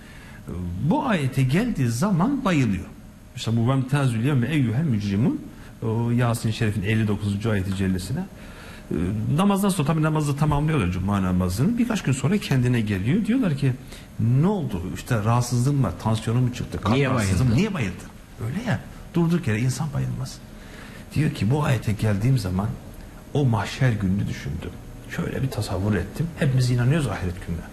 Bu ayete geldiği zaman bayılıyor. İşte bu vemtazül yevme eyyuhel mücrimun, o Yasin Şerif'in elli dokuzuncu ayeti cellesine. E, namazdan sonra tabii namazı tamamlıyorlar cuma namazını. Birkaç gün sonra kendine geliyor. Diyorlar ki ne oldu? İşte rahatsızlığım var, tansiyonum mu çıktı? Kalp Niye rahatsızlığım, bayıldın? Niye bayıldın? Öyle ya. Durduk yere insan bayılmaz. Diyor ki bu ayete geldiğim zaman o mahşer gününü düşündüm. Şöyle bir tasavvur ettim. Hepimiz inanıyoruz ahiret gününe.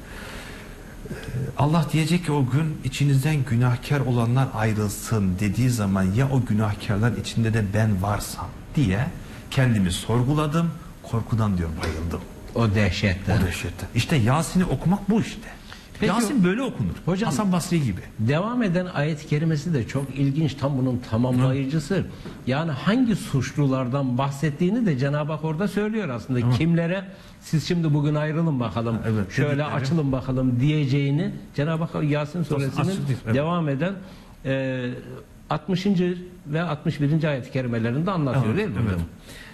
Ee, Allah diyecek ki o gün içinizden günahkar olanlar ayrılsın dediği zaman ya o günahkarlar içinde de ben varsam diye kendimi sorguladım. Korkudan diyor bayıldım. O dehşetten. O dehşetten. İşte Yasin'i okumak bu işte. Peki Yasin böyle okunur. Hocam- Hasan Basri gibi. Devam eden ayet-i kerimesi de çok ilginç. Tam bunun tamamlayıcısı. Yani hangi suçlulardan bahsettiğini de Cenab-ı Hak orada söylüyor aslında. Kimlere siz şimdi bugün ayrılın bakalım. Evet, şöyle dedikleri. açılın bakalım diyeceğini Cenab-ı Hak Yasin suresinin açık değil, evet. devam eden e, altmışıncı ve altmış birinci ayet-i kerimelerinde anlatıyor Evet, değil mi evet. hocam?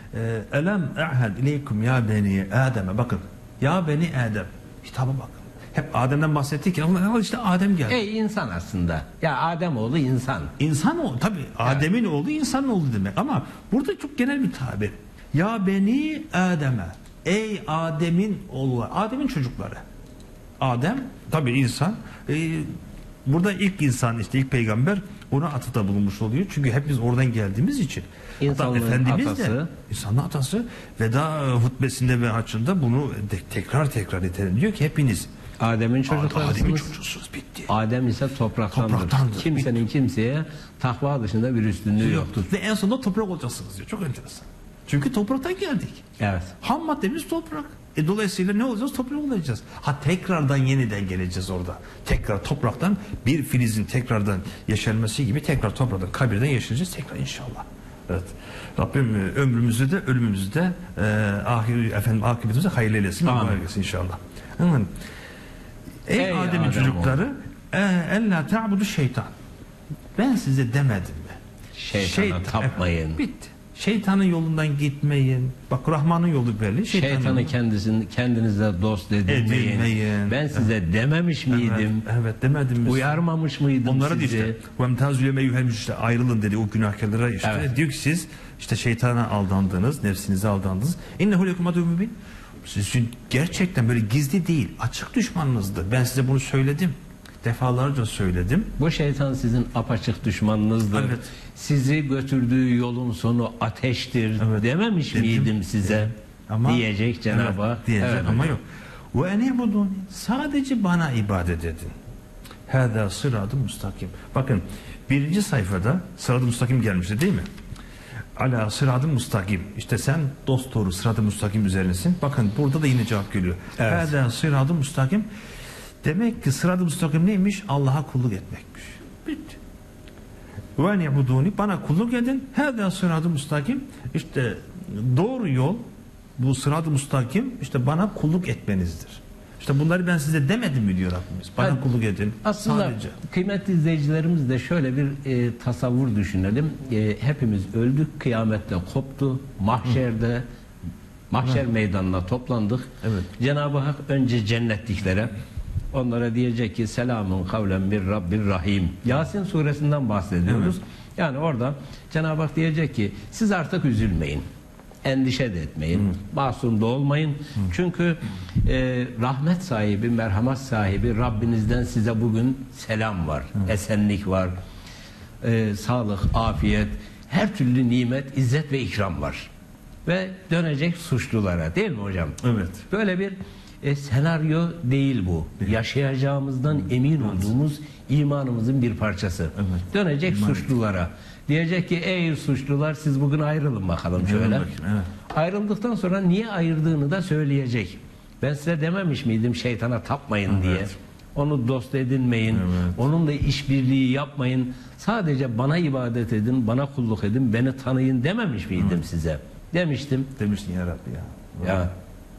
Ee, Elem e'hed ileykum ya beni Adem'e, bakın. Ya beni Adem. Hitaba bakın. Hep Adem'den bahsettik ya ama işte Adem geldi. Ey insan aslında. Ya Ademoğlu insan. İnsan o tabi Adem'in oğlu insan oğlu demek ama burada çok genel bir tabir. Ya beni Adem'e, ey Adem'in oğlu, Adem'in çocukları. Adem tabi insan. Ee, burada ilk insan işte ilk peygamber ona atıfta bulunmuş oluyor. Çünkü hepimiz oradan geldiğimiz için. Hatta İnsanlığın Efendimiz de atası. insanlığın atası veda hutbesinde ve haçında bunu de- tekrar tekrar edelim. Diyor ki hepiniz Adem'in Adem'in çocuklarısınız. çocuğusunuz, bitti. Adem ise topraktandır. Topraktandır. Kimsenin kimseye takva dışında bir üstünlüğü yoktur. Ve en sonunda toprak olacaksınız diyor. Çok enteresan. Çünkü topraktan geldik. Evet. Ham maddemiz toprak. E dolayısıyla ne olacağız? Toprak olacağız. Ha tekrardan yeniden geleceğiz orada. Tekrar topraktan bir filizin tekrardan yeşermesi gibi tekrar topraktan kabirden yeşereceğiz tekrar inşallah. Evet. Rabbim e, ömrümüzü de ölümümüzü de e, ahir efendim akıbetimizi hayırlı eylesin. Amin. Allah eylesin inşallah. Hemen. Ey, Ey Adem'in Adem çocukları e, ella ta'budu şeytan. Ben size demedim mi? Şeytana tapmayın. Evet, bitti. Şeytanın yolundan gitmeyin. Bak Rahman'ın yolu belli. Şeytanın Şeytanı yolu- kendisini kendinize dost edinmeyin. Edinmeyin. Ben size dememiş miydim? Evet, evet demedim mi? Uyarmamış mıydım Onlara da sizi? işte vemtazüleme yuhelmiş işte ayrılın dedi o günahkarlara işte. Evet. Diyor ki siz işte şeytana aldandınız, nefsinize aldandınız. İnnehu lekum aduwwun mübin. Sizin gerçekten böyle gizli değil, açık düşmanınızdı. Ben size bunu söyledim. Defalarca söyledim. Bu şeytan sizin apaçık düşmanınızdır. Evet. Sizi götürdüğü yolun sonu ateştir. Evet. Dememiş Dedim. miydim size? Ama diyecek Cenab-ı Hak. Evet, diyecek Evet, ama hocam. yok. Ve enibuduni, sadece bana ibadet edin. Hâdâ sırat-ı müstakim. Bakın birinci sayfada sırat-ı müstakim gelmişti değil mi? Ala sırat-ı müstakim. İşte sen dost doğru sırat-ı müstakim üzerinesin. Bakın burada da yine cevap geliyor. Evet. Hâdâ sırat-ı müstakim. Demek ki sırat-ı müstakim neymiş? Allah'a kulluk etmekmiş. Bitti. ve ni'buduni, bana kulluk edin. Hâzâ sırat-ı müstakim. İşte doğru yol, bu sırat-ı müstakim, işte bana kulluk etmenizdir. İşte bunları ben size demedim mi diyor Rabbimiz. Bana Yani, kulluk edin. Aslında sadece. Kıymetli izleyicilerimiz de şöyle bir e, tasavvur düşünelim. E, hepimiz öldük, kıyamette koptu, mahşerde, mahşer meydanına toplandık. Evet. Cenab-ı Hak önce cennetliklere, onlara diyecek ki selamun kavlen bir Rabbir Rahim. Yasin suresinden bahsediyoruz. Evet. Yani orada Cenab-ı Hak diyecek ki siz artık üzülmeyin. Endişe de etmeyin. Hı. Masum da olmayın. Hı. Çünkü e, rahmet sahibi, merhamet sahibi Rabbinizden size bugün selam var. Hı. Esenlik var. E, sağlık, afiyet, her türlü nimet, izzet ve ikram var. Ve dönecek suçlulara, değil mi hocam? Evet. Böyle bir e, senaryo değil bu. Değil. Yaşayacağımızdan emin olduğumuz imanımızın bir parçası. Evet. Dönecek İman suçlulara. Et. Diyecek ki ey suçlular siz bugün ayrılın bakalım şöyle. Evet. Ayrıldıktan sonra niye ayırdığını da söyleyecek. Ben size dememiş miydim şeytana tapmayın evet. diye. Onu dost edinmeyin. Evet. Onunla işbirliği yapmayın. Sadece bana ibadet edin, bana kulluk edin, beni tanıyın dememiş miydim evet. size? Demiştim. Demiştin ya Rabbi ya. Ya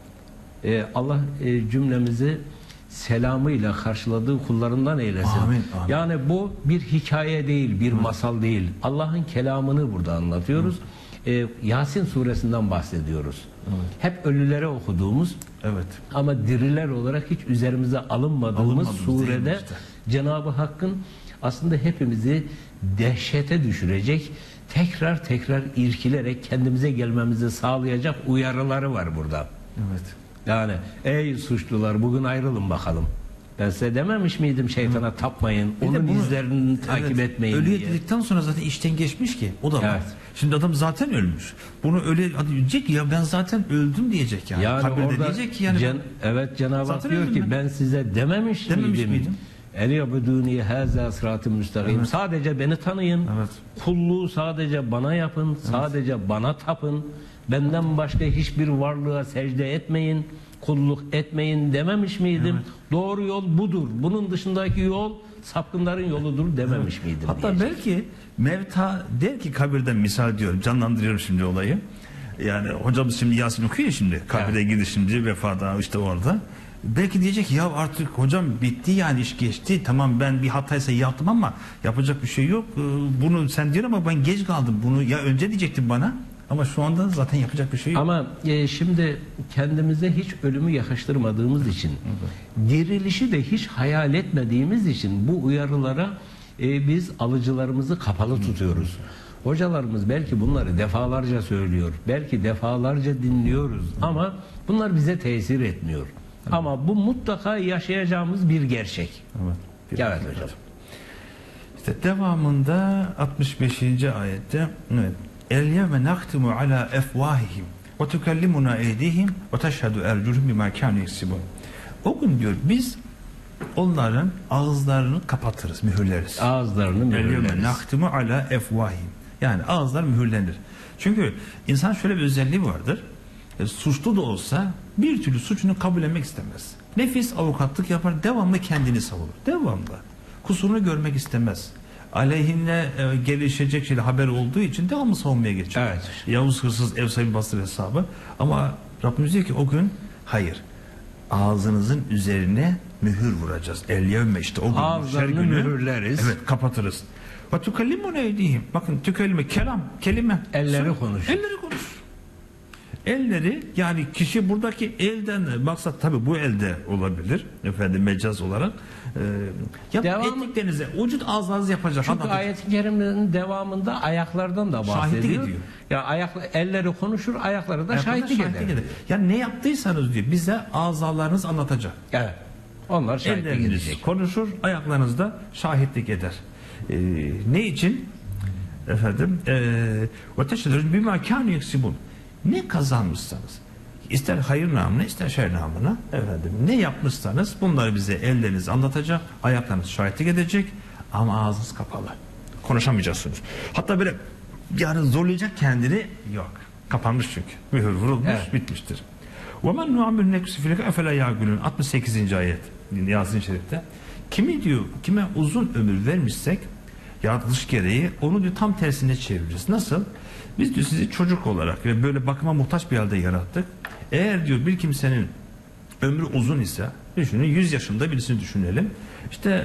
e, Allah e, cümlemizi selamıyla karşıladığı kullarından eylesin. Amin, amin. Yani bu bir hikaye değil, bir Hı. masal değil. Allah'ın kelamını burada anlatıyoruz. Ee, Yasin suresinden bahsediyoruz. Evet. Hep ölülere okuduğumuz evet. ama diriler olarak hiç üzerimize alınmadığımız surede işte. Cenab-ı Hakk'ın aslında hepimizi dehşete düşürecek, tekrar tekrar irkilerek kendimize gelmemizi sağlayacak uyarıları var burada. Evet. Yani ey suçlular bugün ayrılın bakalım. Ben size dememiş miydim şeytana Hı. tapmayın, bir onun bunu, izlerini takip evet, etmeyin ölüye diye. dedikten sonra zaten işten geçmiş ki o da var. Evet. Şimdi adam zaten ölmüş. Bunu öyle diyecek ki ya ben zaten öldüm diyecek yani. Yani Kabirde orada diyecek ki yani. Cen, evet Cenab-ı Hak diyor ki ben. ben size dememiş, dememiş miydim? miydim? Eliyabuduni haza sıratı müstakim. Evet. Sadece beni tanıyın. Evet. Kulluğu sadece bana yapın. Evet. Sadece bana tapın. Benden başka hiçbir varlığa secde etmeyin. Kulluk etmeyin dememiş miydim? Evet. Doğru yol budur. Bunun dışındaki yol sapkınların yoludur dememiş evet. miydim? Hatta diyecek. Belki mevta der ki kabirden misal diyorum. Canlandırıyorum şimdi olayı. Yani hocamız şimdi Yasin okuyor ya şimdi. Kabire evet. girdi şimdi vefada işte orada. Belki diyecek ya artık hocam bitti yani iş geçti. Tamam ben bir hataysa yaptım ama yapacak bir şey yok. Bunu sen diyorsun ama ben geç kaldım. Bunu ya önce diyecektin bana. Ama şu anda zaten yapacak bir şey yok. Ama e, şimdi kendimize hiç ölümü yakıştırmadığımız için, evet. dirilişi de hiç hayal etmediğimiz için bu uyarılara e, biz alıcılarımızı kapalı tutuyoruz. Hocalarımız belki bunları defalarca söylüyor, belki defalarca dinliyoruz ama bunlar bize tesir etmiyor. Evet. Ama bu mutlaka yaşayacağımız bir gerçek. Evet, bir evet hocam. İşte devamında altmış beşinci ayette evet. El-yevme naktimu ala efvahihim ve tukellimuna eydihim ve teşhedü erculuhum bima kânu yeksibun. O gün diyor biz onların ağızlarını kapatırız, mühürleriz. Ağızlarını mühürleriz. El-yevme naktimu ala efvahihim. Yani ağızlar mühürlenir. Çünkü insan şöyle bir özelliği vardır. E, suçlu da olsa bir türlü suçunu kabul etmek istemez. Nefis avukatlık yapar, devamlı kendini savunur. Devamlı. Kusurunu görmek istemez. Aleyhine e, gelişecek şeyle haber olduğu için devamlı savunmaya geçiyor. Evet. Yavuz hırsız ev sahibi bastır hesabı. Ama Rabbimiz diyor ki o gün hayır. Ağzınızın üzerine mühür vuracağız. El yevme işte o gün. Ağızlarını mühürleriz. Evet kapatırız. Ve tükellimu neydihim. Bakın tükellime kelam, kelime. Elleri konuşur. Elleri konuşur. Elleri yani kişi buradaki elden maksat tabi bu elde olabilir efendim mecaz olarak e, yap, Devam, ettiklerinize vücut ağzınızı yapacak. Çünkü ayet-i kerimenin devamında ayaklardan da bahsediyor. Ya ayak elleri konuşur, ayakları da ayakları şahitlik, şahitlik eder. eder. Yani ne yaptıysanız diyor bize azalarınız anlatacak. Evet. Onlar şahitlik elleriniz edecek. Konuşur, ayaklarınız da şahitlik eder. E, ne için? Efendim ve teşhedü bima kânu yeksibun. Ne kazanmışsanız, ister hayır namına ister şer namına efendim ne yapmışsanız bunları bize elleriniz anlatacak, ayaklarınız şahitlik edecek ama ağzınız kapalı. Konuşamayacaksınız. Hatta böyle yani zorlayacak kendini yok. Kapanmış çünkü. Mühür vurulmuş, evet. bitmiştir. وَمَنْ نُعَمِلْ نَكْسِ فِلَكَ اَفَلَا يَعْقُلُونَ altmış sekizinci ayet Yasin-i Şerif'te. Kimi diyor, kime uzun ömür vermişsek yaratılış gereği onu diyor tam tersine çeviririz. Nasıl? Biz diyor sizi çocuk olarak ve böyle bakıma muhtaç bir halde yarattık. Eğer diyor bir kimsenin ömrü uzun ise, düşünün yüz yaşında birisini düşünelim. İşte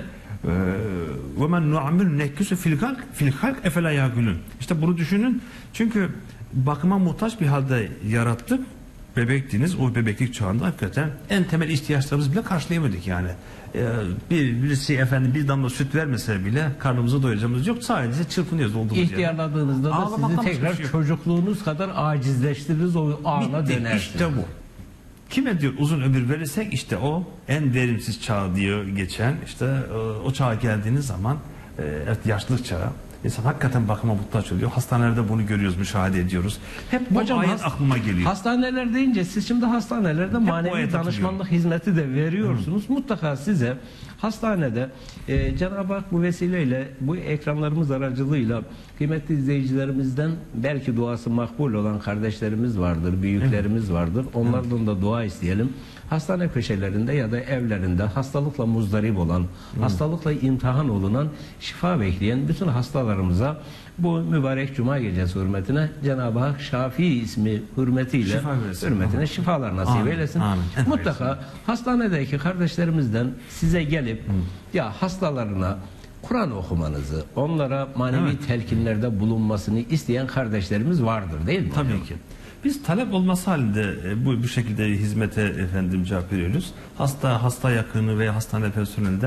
ve men nu'amir neküsü fil halk fil halk efela yagülün. İşte bunu düşünün. Çünkü bakıma muhtaç bir halde yarattık. Bebektiniz. O bebeklik çağında hakikaten en temel ihtiyaçlarımızı bile karşılayamadık yani. Ee, bir birisi efendim bir damla süt vermese bile karnımızı doyuracağımız yok. Sadece çırpınıyoruz olduğumuz yerde. İhtiyarladığınızda da sizi tekrar şey çocukluğunuz kadar acizleştiririz, o ana dönersiniz. İşte bu. Kime diyor uzun ömür verirsek işte o en verimsiz çağ diyor geçen işte o çağa geldiğiniz zaman evet, yaşlılık çağı. İnsan hakikaten bakıma muhtaç oluyor. Hastanelerde bunu görüyoruz, müşahede ediyoruz. Hep bu Hocam, ayet hast aklıma geliyor. Hastaneler deyince siz şimdi hastanelerde Hep manevi danışmanlık hizmeti de veriyorsunuz. Hı. Mutlaka size hastanede e, Cenab-ı Hak bu vesileyle, bu ekranlarımız aracılığıyla kıymetli izleyicilerimizden belki duası makbul olan kardeşlerimiz vardır, büyüklerimiz vardır. Onlardan da dua isteyelim. Hastane köşelerinde ya da evlerinde hastalıkla muzdarip olan, Hı. hastalıkla imtihan olunan, şifa bekleyen bütün hastalarımıza bu mübarek Cuma gecesi hürmetine Cenab-ı Hak Şafii ismi hürmetiyle şifa hürmetine Amin. Şifalar nasip Amin. Eylesin. Amin. Mutlaka hastanedeki kardeşlerimizden size gelip Hı. ya hastalarına Kur'an okumanızı, onlara manevi evet. telkinlerde bulunmasını isteyen kardeşlerimiz vardır değil mi? Tabii hocam? Ki. Biz talep olması halinde bu bu şekilde hizmete efendim cevap veriyoruz. Hasta, hasta yakını veya hastane personelinden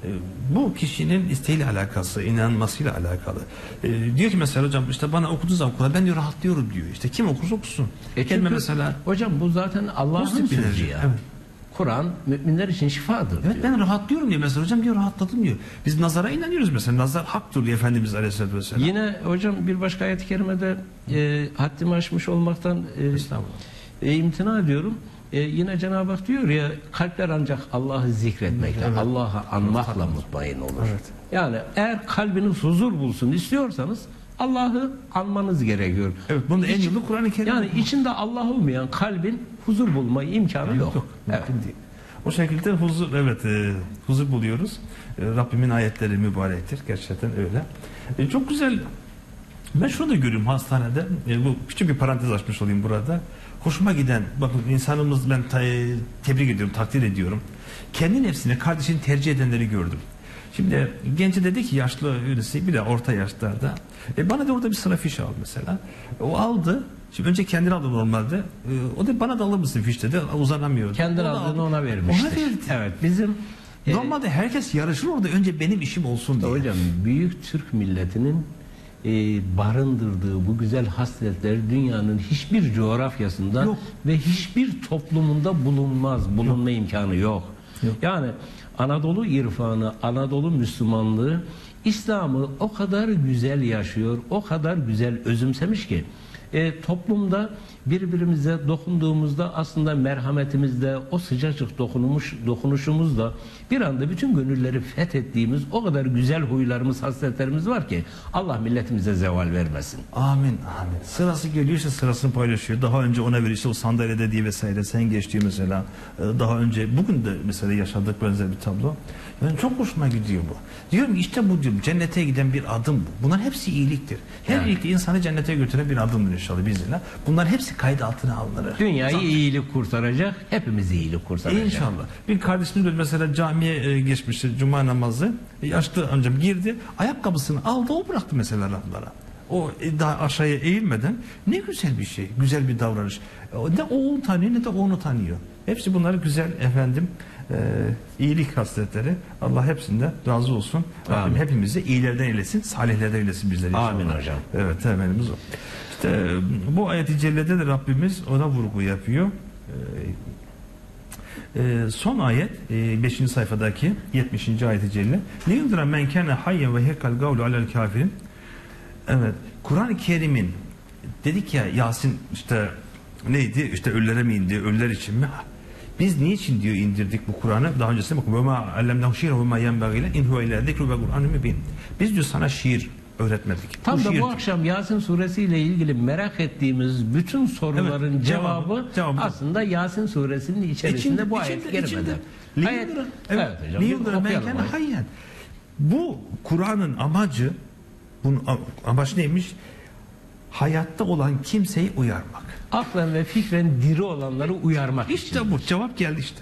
bu kişinin isteğiyle alakası, inanmasıyla alakalı. E, diyor ki mesela hocam işte bana okuduğu zaman Kur'an ben diyor rahatlıyorum diyor. İşte kim okursa okusun. E çünkü, mesela hocam bu zaten Allah'ın sözü ya. Evet. Kur'an müminler için şifadır evet, diyor. Ben rahatlıyorum diyor mesela hocam diyor rahatladım diyor. Biz nazara inanıyoruz mesela. Nazar haktır diyor Efendimiz Aleyhisselatü Vesselam. Yine hocam bir başka ayet-i kerimede e, haddimi aşmış olmaktan e, e, imtina ediyorum. E, yine Cenab-ı Hak diyor ya kalpler ancak Allah'ı zikretmekle, evet. Allah'ı anmakla evet. mutmain olur. Evet. Yani eğer kalbiniz huzur bulsun istiyorsanız Allah'ı anmanız gerekiyor. Evet, bunun en yolu Kur'an-ı Kerim. Yani içinde Allah olmayan kalbin huzur bulma imkanı yok. yok. yok. Evet. Değil. O şekilde huzur evet e, huzur buluyoruz. E, Rabbimin ayetleri mübarektir. Gerçekten öyle. E, çok güzel. Ben şunu da görüyorum hastanede. E, bu küçük bir parantez açmış olayım burada. Hoşuma giden, bakın insanımız ben te tebrik ediyorum, takdir ediyorum. Kendi nefsine kardeşini tercih edenleri gördüm. Şimdi genci dedi ki yaşlı birisi bir de orta yaşlarda. E bana da orada bir sıra fiş al mesela. O aldı. Şimdi önce kendini aldı normalde. E, o da bana da alır mısın fiş dedi. Uzanamıyor. Kendini aldığını ona vermiştir. Ona verdi. Evet bizim normalde e, herkes yarışır orada. Önce benim işim olsun diye. Hocam büyük Türk milletinin e, barındırdığı bu güzel hasletler dünyanın hiçbir coğrafyasında yok. Ve hiçbir toplumunda bulunmaz. Bulunma yok. imkanı yok. yok. Yani Anadolu irfanı, Anadolu Müslümanlığı İslam'ı o kadar güzel yaşıyor, o kadar güzel özümsemiş ki e, toplumda birbirimize dokunduğumuzda aslında merhametimizde, o sıcacık dokunmuş, dokunuşumuzda bir anda bütün gönülleri fethettiğimiz o kadar güzel huylarımız, hasletlerimiz var ki Allah milletimize zeval vermesin. Amin, amin. Sırası geliyor işte sırasını paylaşıyor. Daha önce ona verir işte o sandalyede diye vesaire sen geçtiği mesela daha önce bugün de mesela yaşadık benzer bir tablo. Yani çok hoşuma gidiyor bu. Diyorum ki işte bu diyorum cennete giden bir adım bu. Bunların hepsi iyiliktir. Her yani. iyilik insanı cennete götüren bir adımdır inşallah bizimle. Bunlar hepsi kayıt altına alınır. Dünyayı Zaten. iyilik kurtaracak, hepimizi iyilik kurtaracak. İnşallah. Bir kardeşimiz mesela camiye geçmişti cuma namazı. Yaşlı amcam girdi, ayakkabısını aldı o bıraktı mesela raflara. O daha aşağıya eğilmeden ne güzel bir şey, güzel bir davranış. Ne o onu tanıyor ne de onu tanıyor. Hepsi bunları güzel efendim e, iyilik hasletleri. Allah hepsinde razı olsun. Rabbim hepimizi iyilerden eylesin, salihlerden eylesin bizleri. Amin hocam. Evet temennimiz o. İşte bu ayet-i cellede de Rabbimiz ona vurgu yapıyor. E, e, son ayet e, beşinci sayfadaki yetmişinci ayet-i celle. Liyundra men kana hayyen ve hekal gavlu alel kafirin. Evet. Kur'an-ı Kerim'in dedik ya Yasin işte neydi? İşte ölülere mi indi? Ölüler için mi? Biz niçin diyor indirdik bu Kur'an'ı? Daha öncesinde bakın. وَمَا عَلَّمْنَهُ شِيرًا وَمَا يَنْبَغِيلًا اِنْ هُوَ اِلَّا ذِكْرُ وَقُرْآنُ مُبِينٌ. Biz diyor sana şiir öğretmedik. Tam bu da şiir... bu akşam Yasin suresiyle ilgili merak ettiğimiz bütün soruların evet, cevabı, cevabı, cevabı aslında Yasin suresinin içerisinde İçin, bu ayet kerimede. Ayet, evet hocam. Bu Kur'an'ın amacı Bunun amaç neymiş? Hayatta olan kimseyi uyarmak. Aklen ve fikren diri olanları uyarmak için. İşte bu cevap geldi işte.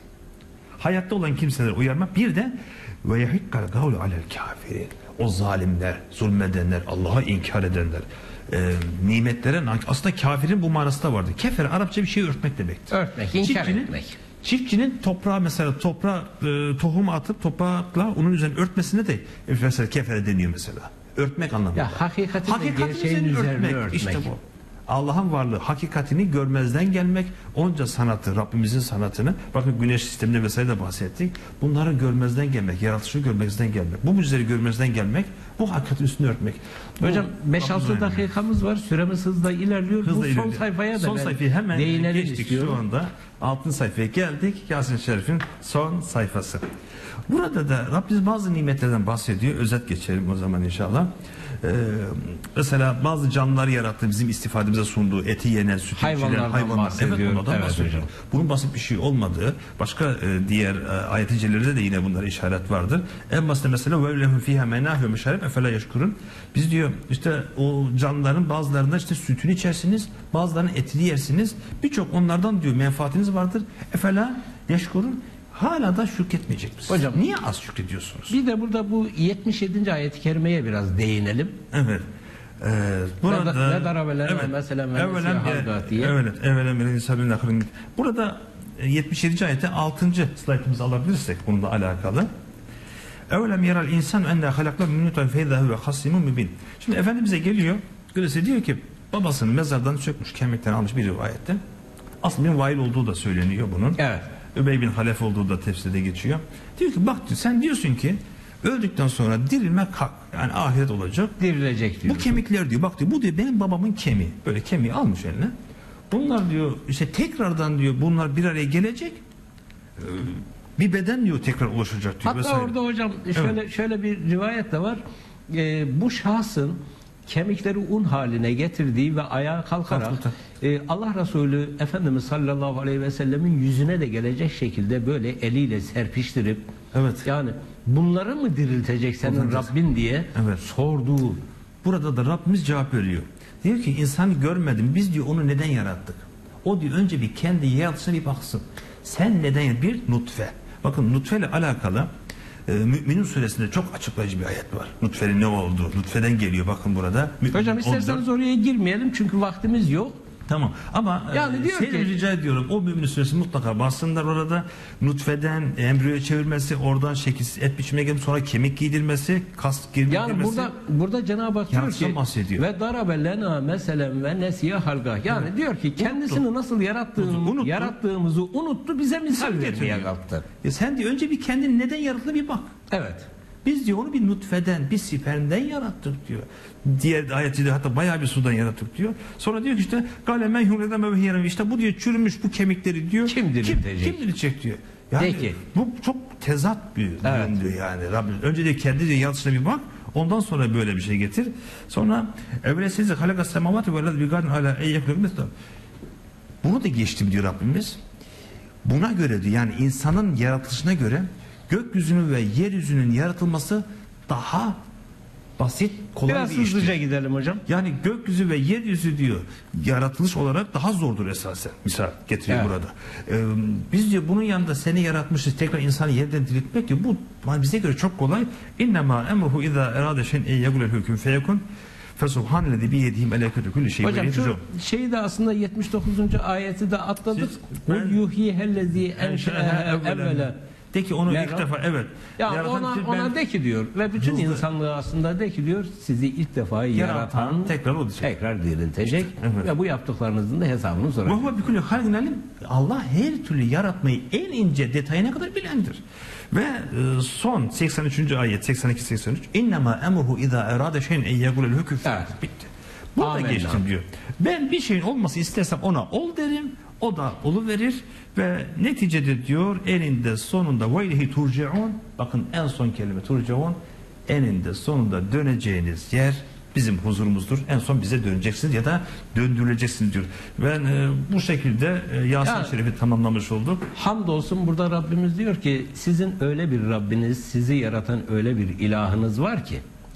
Hayatta olan kimseleri uyarmak. Bir de ve yahikkal gavlu alel kafirin. O zalimler, zulmedenler, Allah'a inkar edenler, e, nimetlere aslında kafirin bu manası da vardı. Kefer Arapça bir şeyi örtmek demektir. Örtmek, inkar Çiftçinin, etmek. Çiftçinin toprağa mesela toprağa e, tohum atıp toprakla onun üzerine örtmesine de e, mesela kefere deniyor mesela. Örtmek anlamında. Ya hakikatin ve Hakikatin gerçeğin üzerine örtmek. İşte bu. Allah'ın varlığı, hakikatini görmezden gelmek, onca sanatı, Rabbimizin sanatını, bakın güneş sisteminde vesaire de bahsettik. Bunları görmezden gelmek, yaratışı görmezden gelmek, bu mucizeleri görmezden gelmek, bu hakikatin üstünü örtmek. Bu, Hocam beş altı dakikamız var, süremiz hızla ilerliyor. Hızla bu son ilerliyor. sayfaya da son sayfayı hemen değinelim geçtik istiyorum. şu anda. Altıncı sayfaya geldik. Yasin Şerif'in son sayfası. Burada da Rabbimiz bazı nimetlerden bahsediyor. Özet geçelim o zaman inşallah. Ee, mesela bazı canlıları yarattı, bizim istifademize sunduğu eti yenen, sütü içilen Hayvanlardan hayvanlar. bahsediyor. Evet, onlardan Evet bahsediyor. hocam. Bunun basit bir şey olmadığı, başka e, diğer e, ayet-i celilerde de yine bunlara işaret vardır. En basit mesela ve lehum fiha menâfi'u meşârib efela yeşkurun. Biz diyor işte o canlıların bazılarında işte sütünü içersiniz, bazılarının etini yersiniz. Birçok onlardan diyor menfaatiniz vardır. Efela yeşkurun. Hala da şükretmeyecek misiniz? Hocam, niye az şükrediyorsunuz? Bir de burada bu yetmiş yedinci ayet-i kerimeye biraz değinelim. Evet. Ee, burada ve darabelene mesela evvelen halga diye. Evet, evvelen bir insanın aklını. Burada e, yetmiş yedinci ayette altıncı slaytımızı alabilirsek bununla alakalı. Evvelem yeral insan enne halakna min nutfen feyza ve hasimun mübin. Şimdi Efendimiz'e geliyor. Birisi diyor ki babasını mezardan sökmüş, kemikten almış bir rivayette. Aslında bir vail olduğu da söyleniyor bunun. Evet. Übey bin Halef olduğu da tefsirde geçiyor. Diyor ki bak diyor, sen diyorsun ki öldükten sonra dirilmek hak. Yani ahiret olacak. Dirilecek diyor. Bu kemikler diyor bak diyor bu diyor benim babamın kemiği. Böyle kemiği almış eline. Bunlar diyor işte tekrardan diyor bunlar bir araya gelecek. Ee, bir beden diyor tekrar oluşacak diyor. Hatta vesaire. orada hocam şöyle Evet. şöyle bir rivayet de var. Ee, bu şahsın kemikleri un haline getirdiği ve ayağa kalkarak Kalktı. e, Allah Resulü Efendimiz sallallahu aleyhi ve sellemin yüzüne de gelecek şekilde böyle eliyle serpiştirip Evet. yani bunları mı diriltecek senin Bunları- Rabbin diye Evet. sorduğu. Burada da Rabbimiz cevap veriyor. Diyor ki insanı görmedim. Biz diyor onu neden yarattık? O diyor önce bir kendi yaratışına bir baksın. Sen neden bir nutfe. Bakın nutfe ile alakalı e, Mü'minin suresinde çok açıklayıcı bir ayet var. Nutfenin ne olduğu. Nutfeden geliyor bakın burada. Mü'min Hocam on dört. isterseniz oraya girmeyelim çünkü vaktimiz yok. Tamam ama Yani e, diyor seni ki- rica ediyorum o Mü'min suresi mutlaka bassınlar orada. Nutfeden embriyoya çevirmesi, oradan şekilsiz et biçimine gelip sonra kemik giydirmesi, kas giydirmesi. Yani burada burada Cenab-ı Hak diyor Yaratıştan ki bahsediyor. ve darabe lena meselen ve nesiye halga. Yani diyor ki kendisini nasıl yarattığını, Unuttu. yarattığımızı unuttu, bize misal vermeye getiriyor. kalktı. Ya sen diyor önce bir kendini neden yarattığına bir bak. Evet. Biz diyor onu bir nutfeden, bir spermden yarattık diyor. Diğer ayette de hatta bayağı bir sudan yarattık diyor. Sonra diyor ki işte galemen hümleden mevhiyerim işte bu diyor çürümüş bu kemikleri diyor. Kim diriltecek? Kim, kim diriltecek diyor. Yani Peki. bu çok tezat bir Evet. durum diyor yani. Rabbim önce diyor kendi diyor yaratışına bir bak. Ondan sonra böyle bir şey getir. Sonra evvelesiz halakas semavati ve lad bigadin ala eyyekul mesela. Bunu da geçtim diyor Rabbimiz. Buna göre diyor yani insanın yaratılışına göre gökyüzünün ve yeryüzünün yaratılması daha basit, kolay Biraz bir iştir. hızlıca gidelim hocam. Yani gökyüzü ve yeryüzü diyor yaratılış olarak daha zordur esasen. Misal getiriyor Evet. burada. Ee, biz diyor bunun yanında seni yaratmışız tekrar insanı yerden diriltmek diyor. Bu bize göre çok kolay. İnnemâ emruhu izâ erâde şeyin en yegulel hüküm feyekun fesubhanellezî biyedihi melekûtü kulli şeyin Hocam ve şu yetecûn. şeyi de aslında yetmiş dokuzuncu ayeti de atladık. Siz- Kul ben- yuhihellezî enşe'eha evvela. De ki onu Yani- ilk defa evet. Ya Yaratan ona için ona ben- de ki diyor ve bütün Hızlı- insanlığı aslında de ki diyor sizi ilk defa Yaratan yaratan tekrar olacak. tekrar diriltecek evet. ve bu yaptıklarınızın da hesabını Ve soracak. huve bikulli halkin alim. Allah her türlü yaratmayı en ince detayına kadar bilendir. Ve e, son seksen üçüncü ayet seksen iki seksen üç İnnemâ emruhu izâ erâde şeyin en yegulel hüküm. Evet. Bitti. Burada Amenna. geçtim diyor. Ben bir şeyin olması istersem ona ol derim. O da oluverir ve neticede diyor eninde sonunda ve ileyhi turcaun. Bakın en son kelime turcaun. Eninde sonunda döneceğiniz yer bizim huzurumuzdur. En son bize döneceksiniz ya da döndürüleceksiniz diyor. Ben e, bu şekilde e, Yasin Ya- Şerif'i tamamlamış olduk. Hamdolsun burada Rabbimiz diyor ki sizin öyle bir Rabbiniz, sizi yaratan öyle bir ilahınız var ki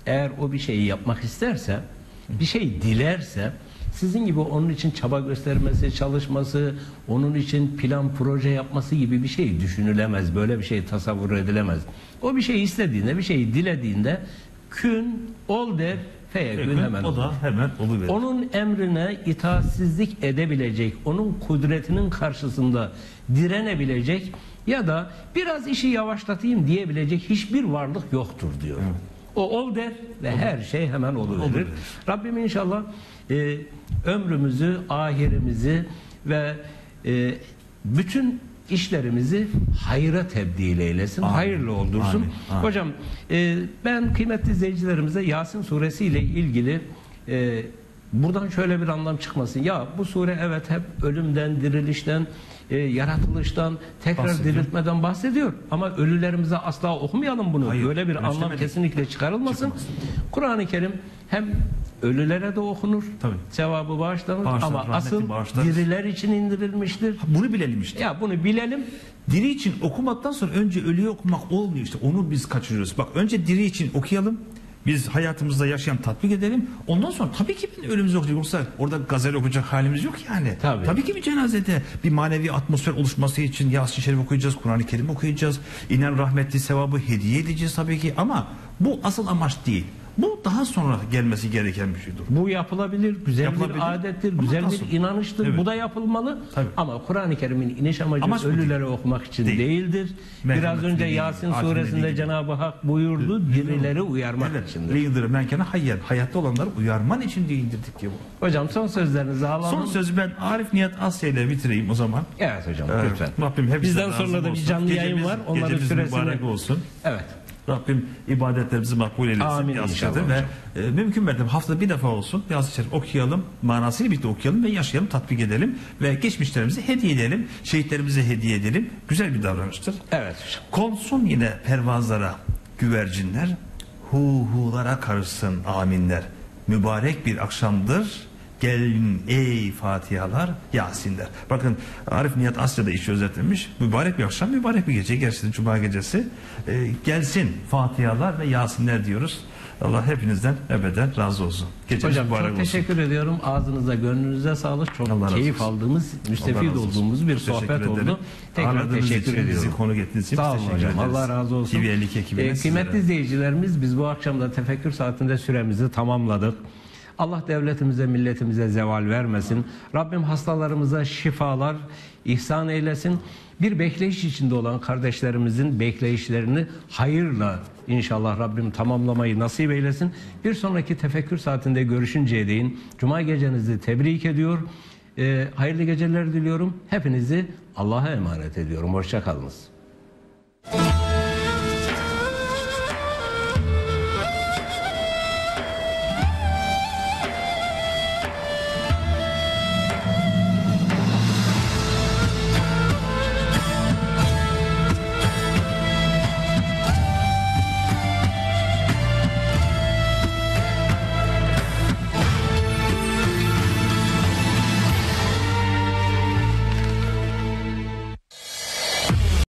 eğer o bir şeyi yapmak isterse, bir şey dilerse, sizin gibi onun için çaba göstermesi, çalışması, onun için plan, proje yapması gibi bir şey düşünülemez. Böyle bir şey tasavvur edilemez. O bir şey istediğinde, bir şeyi dilediğinde kün, ol der, feyekün hemen o olur. da hemen oluverir. Onun emrine itaatsizlik edebilecek, onun kudretinin karşısında direnebilecek ya da biraz işi yavaşlatayım diyebilecek hiçbir varlık yoktur diyor. Evet. O ol der ve olur. Her şey hemen oluverir. Olur. Rabbim inşallah e, ömrümüzü, ahirimizi ve e, bütün işlerimizi hayra tebdil eylesin, amin, hayırlı oldursun. Amin, amin. Hocam e, ben kıymetli izleyicilerimize Yasin suresi ile ilgili e, buradan şöyle bir anlam çıkmasın. Ya bu sure evet hep ölümden, dirilişten, e, yaratılıştan, tekrar bahsediyor. Diriltmeden bahsediyor. Ama ölülerimize asla okumayalım bunu. Hayır, böyle bir anlam istemedik. Kesinlikle çıkarılmasın. Kur'an-ı Kerim hem ölülere de okunur, tabii. Sevabı bağışlanır, bağışlanır ama asıl bağışlanır. Diriler için indirilmiştir. Ha, bunu bilelim işte. Ya bunu bilelim. Diri için okumaktan sonra önce ölüyü okumak olmuyor işte. Onu biz kaçırıyoruz. Bak önce diri için okuyalım. Biz hayatımızda yaşayan tatbik edelim. Ondan sonra tabii ki ben ölümümüzü okuyacak. Yoksa orada gazel okuyacak halimiz yok yani. Tabii. Tabii ki bir cenazede bir manevi atmosfer oluşması için Yasin-i Şerif okuyacağız, Kur'an-ı Kerim okuyacağız. İnen rahmetli sevabı hediye edeceğiz tabii ki. Ama bu asıl amaç değil. Bu daha sonra gelmesi gereken bir şeydir. Bu yapılabilir, güzel yapılabilir. Bir adettir, ama güzel bir inanıştır. Evet. Bu da yapılmalı. Tabii. Ama Kur'an-ı Kerim'in iniş amacı amaç ölülere değil. Okumak için değil. değildir. Merhamet Biraz önce değil. Yasin suresinde Cenab-ı Hak buyurdu, dirileri uyarmak evet. içindir. Leyindir menkene hayyen. Hayatta olanları uyarman için indirdik diyor bu. Hocam son sözlerinizi alalım. Son sözü ben Arif Nihat Asya ile bitireyim o zaman. Evet hocam ee, lütfen. Rabbim bizden sonra da bir canlı yayın gecemiz, var. Onların süresini mübarek olsun. Evet. Rabbim ibadetlerimizi makbul eylesin. Yasin'de ve e, mümkün mertebe haftada bir defa olsun Yasin-i Şerif okuyalım, manasıyla birlikte okuyalım ve yaşayalım, tatbik edelim ve geçmişlerimizi hediye edelim, şehitlerimize hediye edelim. Güzel bir davranıştır. Evet. Konsun yine pervazlara güvercinler, hu hulara karışsın aminler. Mübarek bir akşamdır. Gelin ey Fatihalar, Yasinler. Bakın Arif Nihat Asya'da işi özetlemiş. Mübarek bir akşam, mübarek bir gece. Gerçekten Cuma gecesi. Ee, gelsin Fatihalar ve Yasinler diyoruz. Allah hepinizden ebeden razı olsun. Geceniz hocam çok olsun. Teşekkür ediyorum. Ağzınıza, gönlünüze sağlık. Çok Allah keyif aldığımız, müstefid olduğumuz bir sohbet oldu. Tekrar Ağırladığınız teşekkür ediyorum. Bizi konu getirdiğiniz için sağ olun hocam. Ederiz. Allah razı olsun. T V elli iki ekibine ee, kıymetli izleyicilerimiz, biz bu akşam da tefekkür saatinde süremizi tamamladık. Allah devletimize, milletimize zeval vermesin. Rabbim hastalarımıza şifalar ihsan eylesin. Bir bekleyiş içinde olan kardeşlerimizin bekleyişlerini hayırla inşallah Rabbim tamamlamayı nasip eylesin. Bir sonraki tefekkür saatinde görüşünceye değin Cuma gecenizi tebrik ediyor. Ee, hayırlı geceler diliyorum. Hepinizi Allah'a emanet ediyorum. Hoşça kalınız.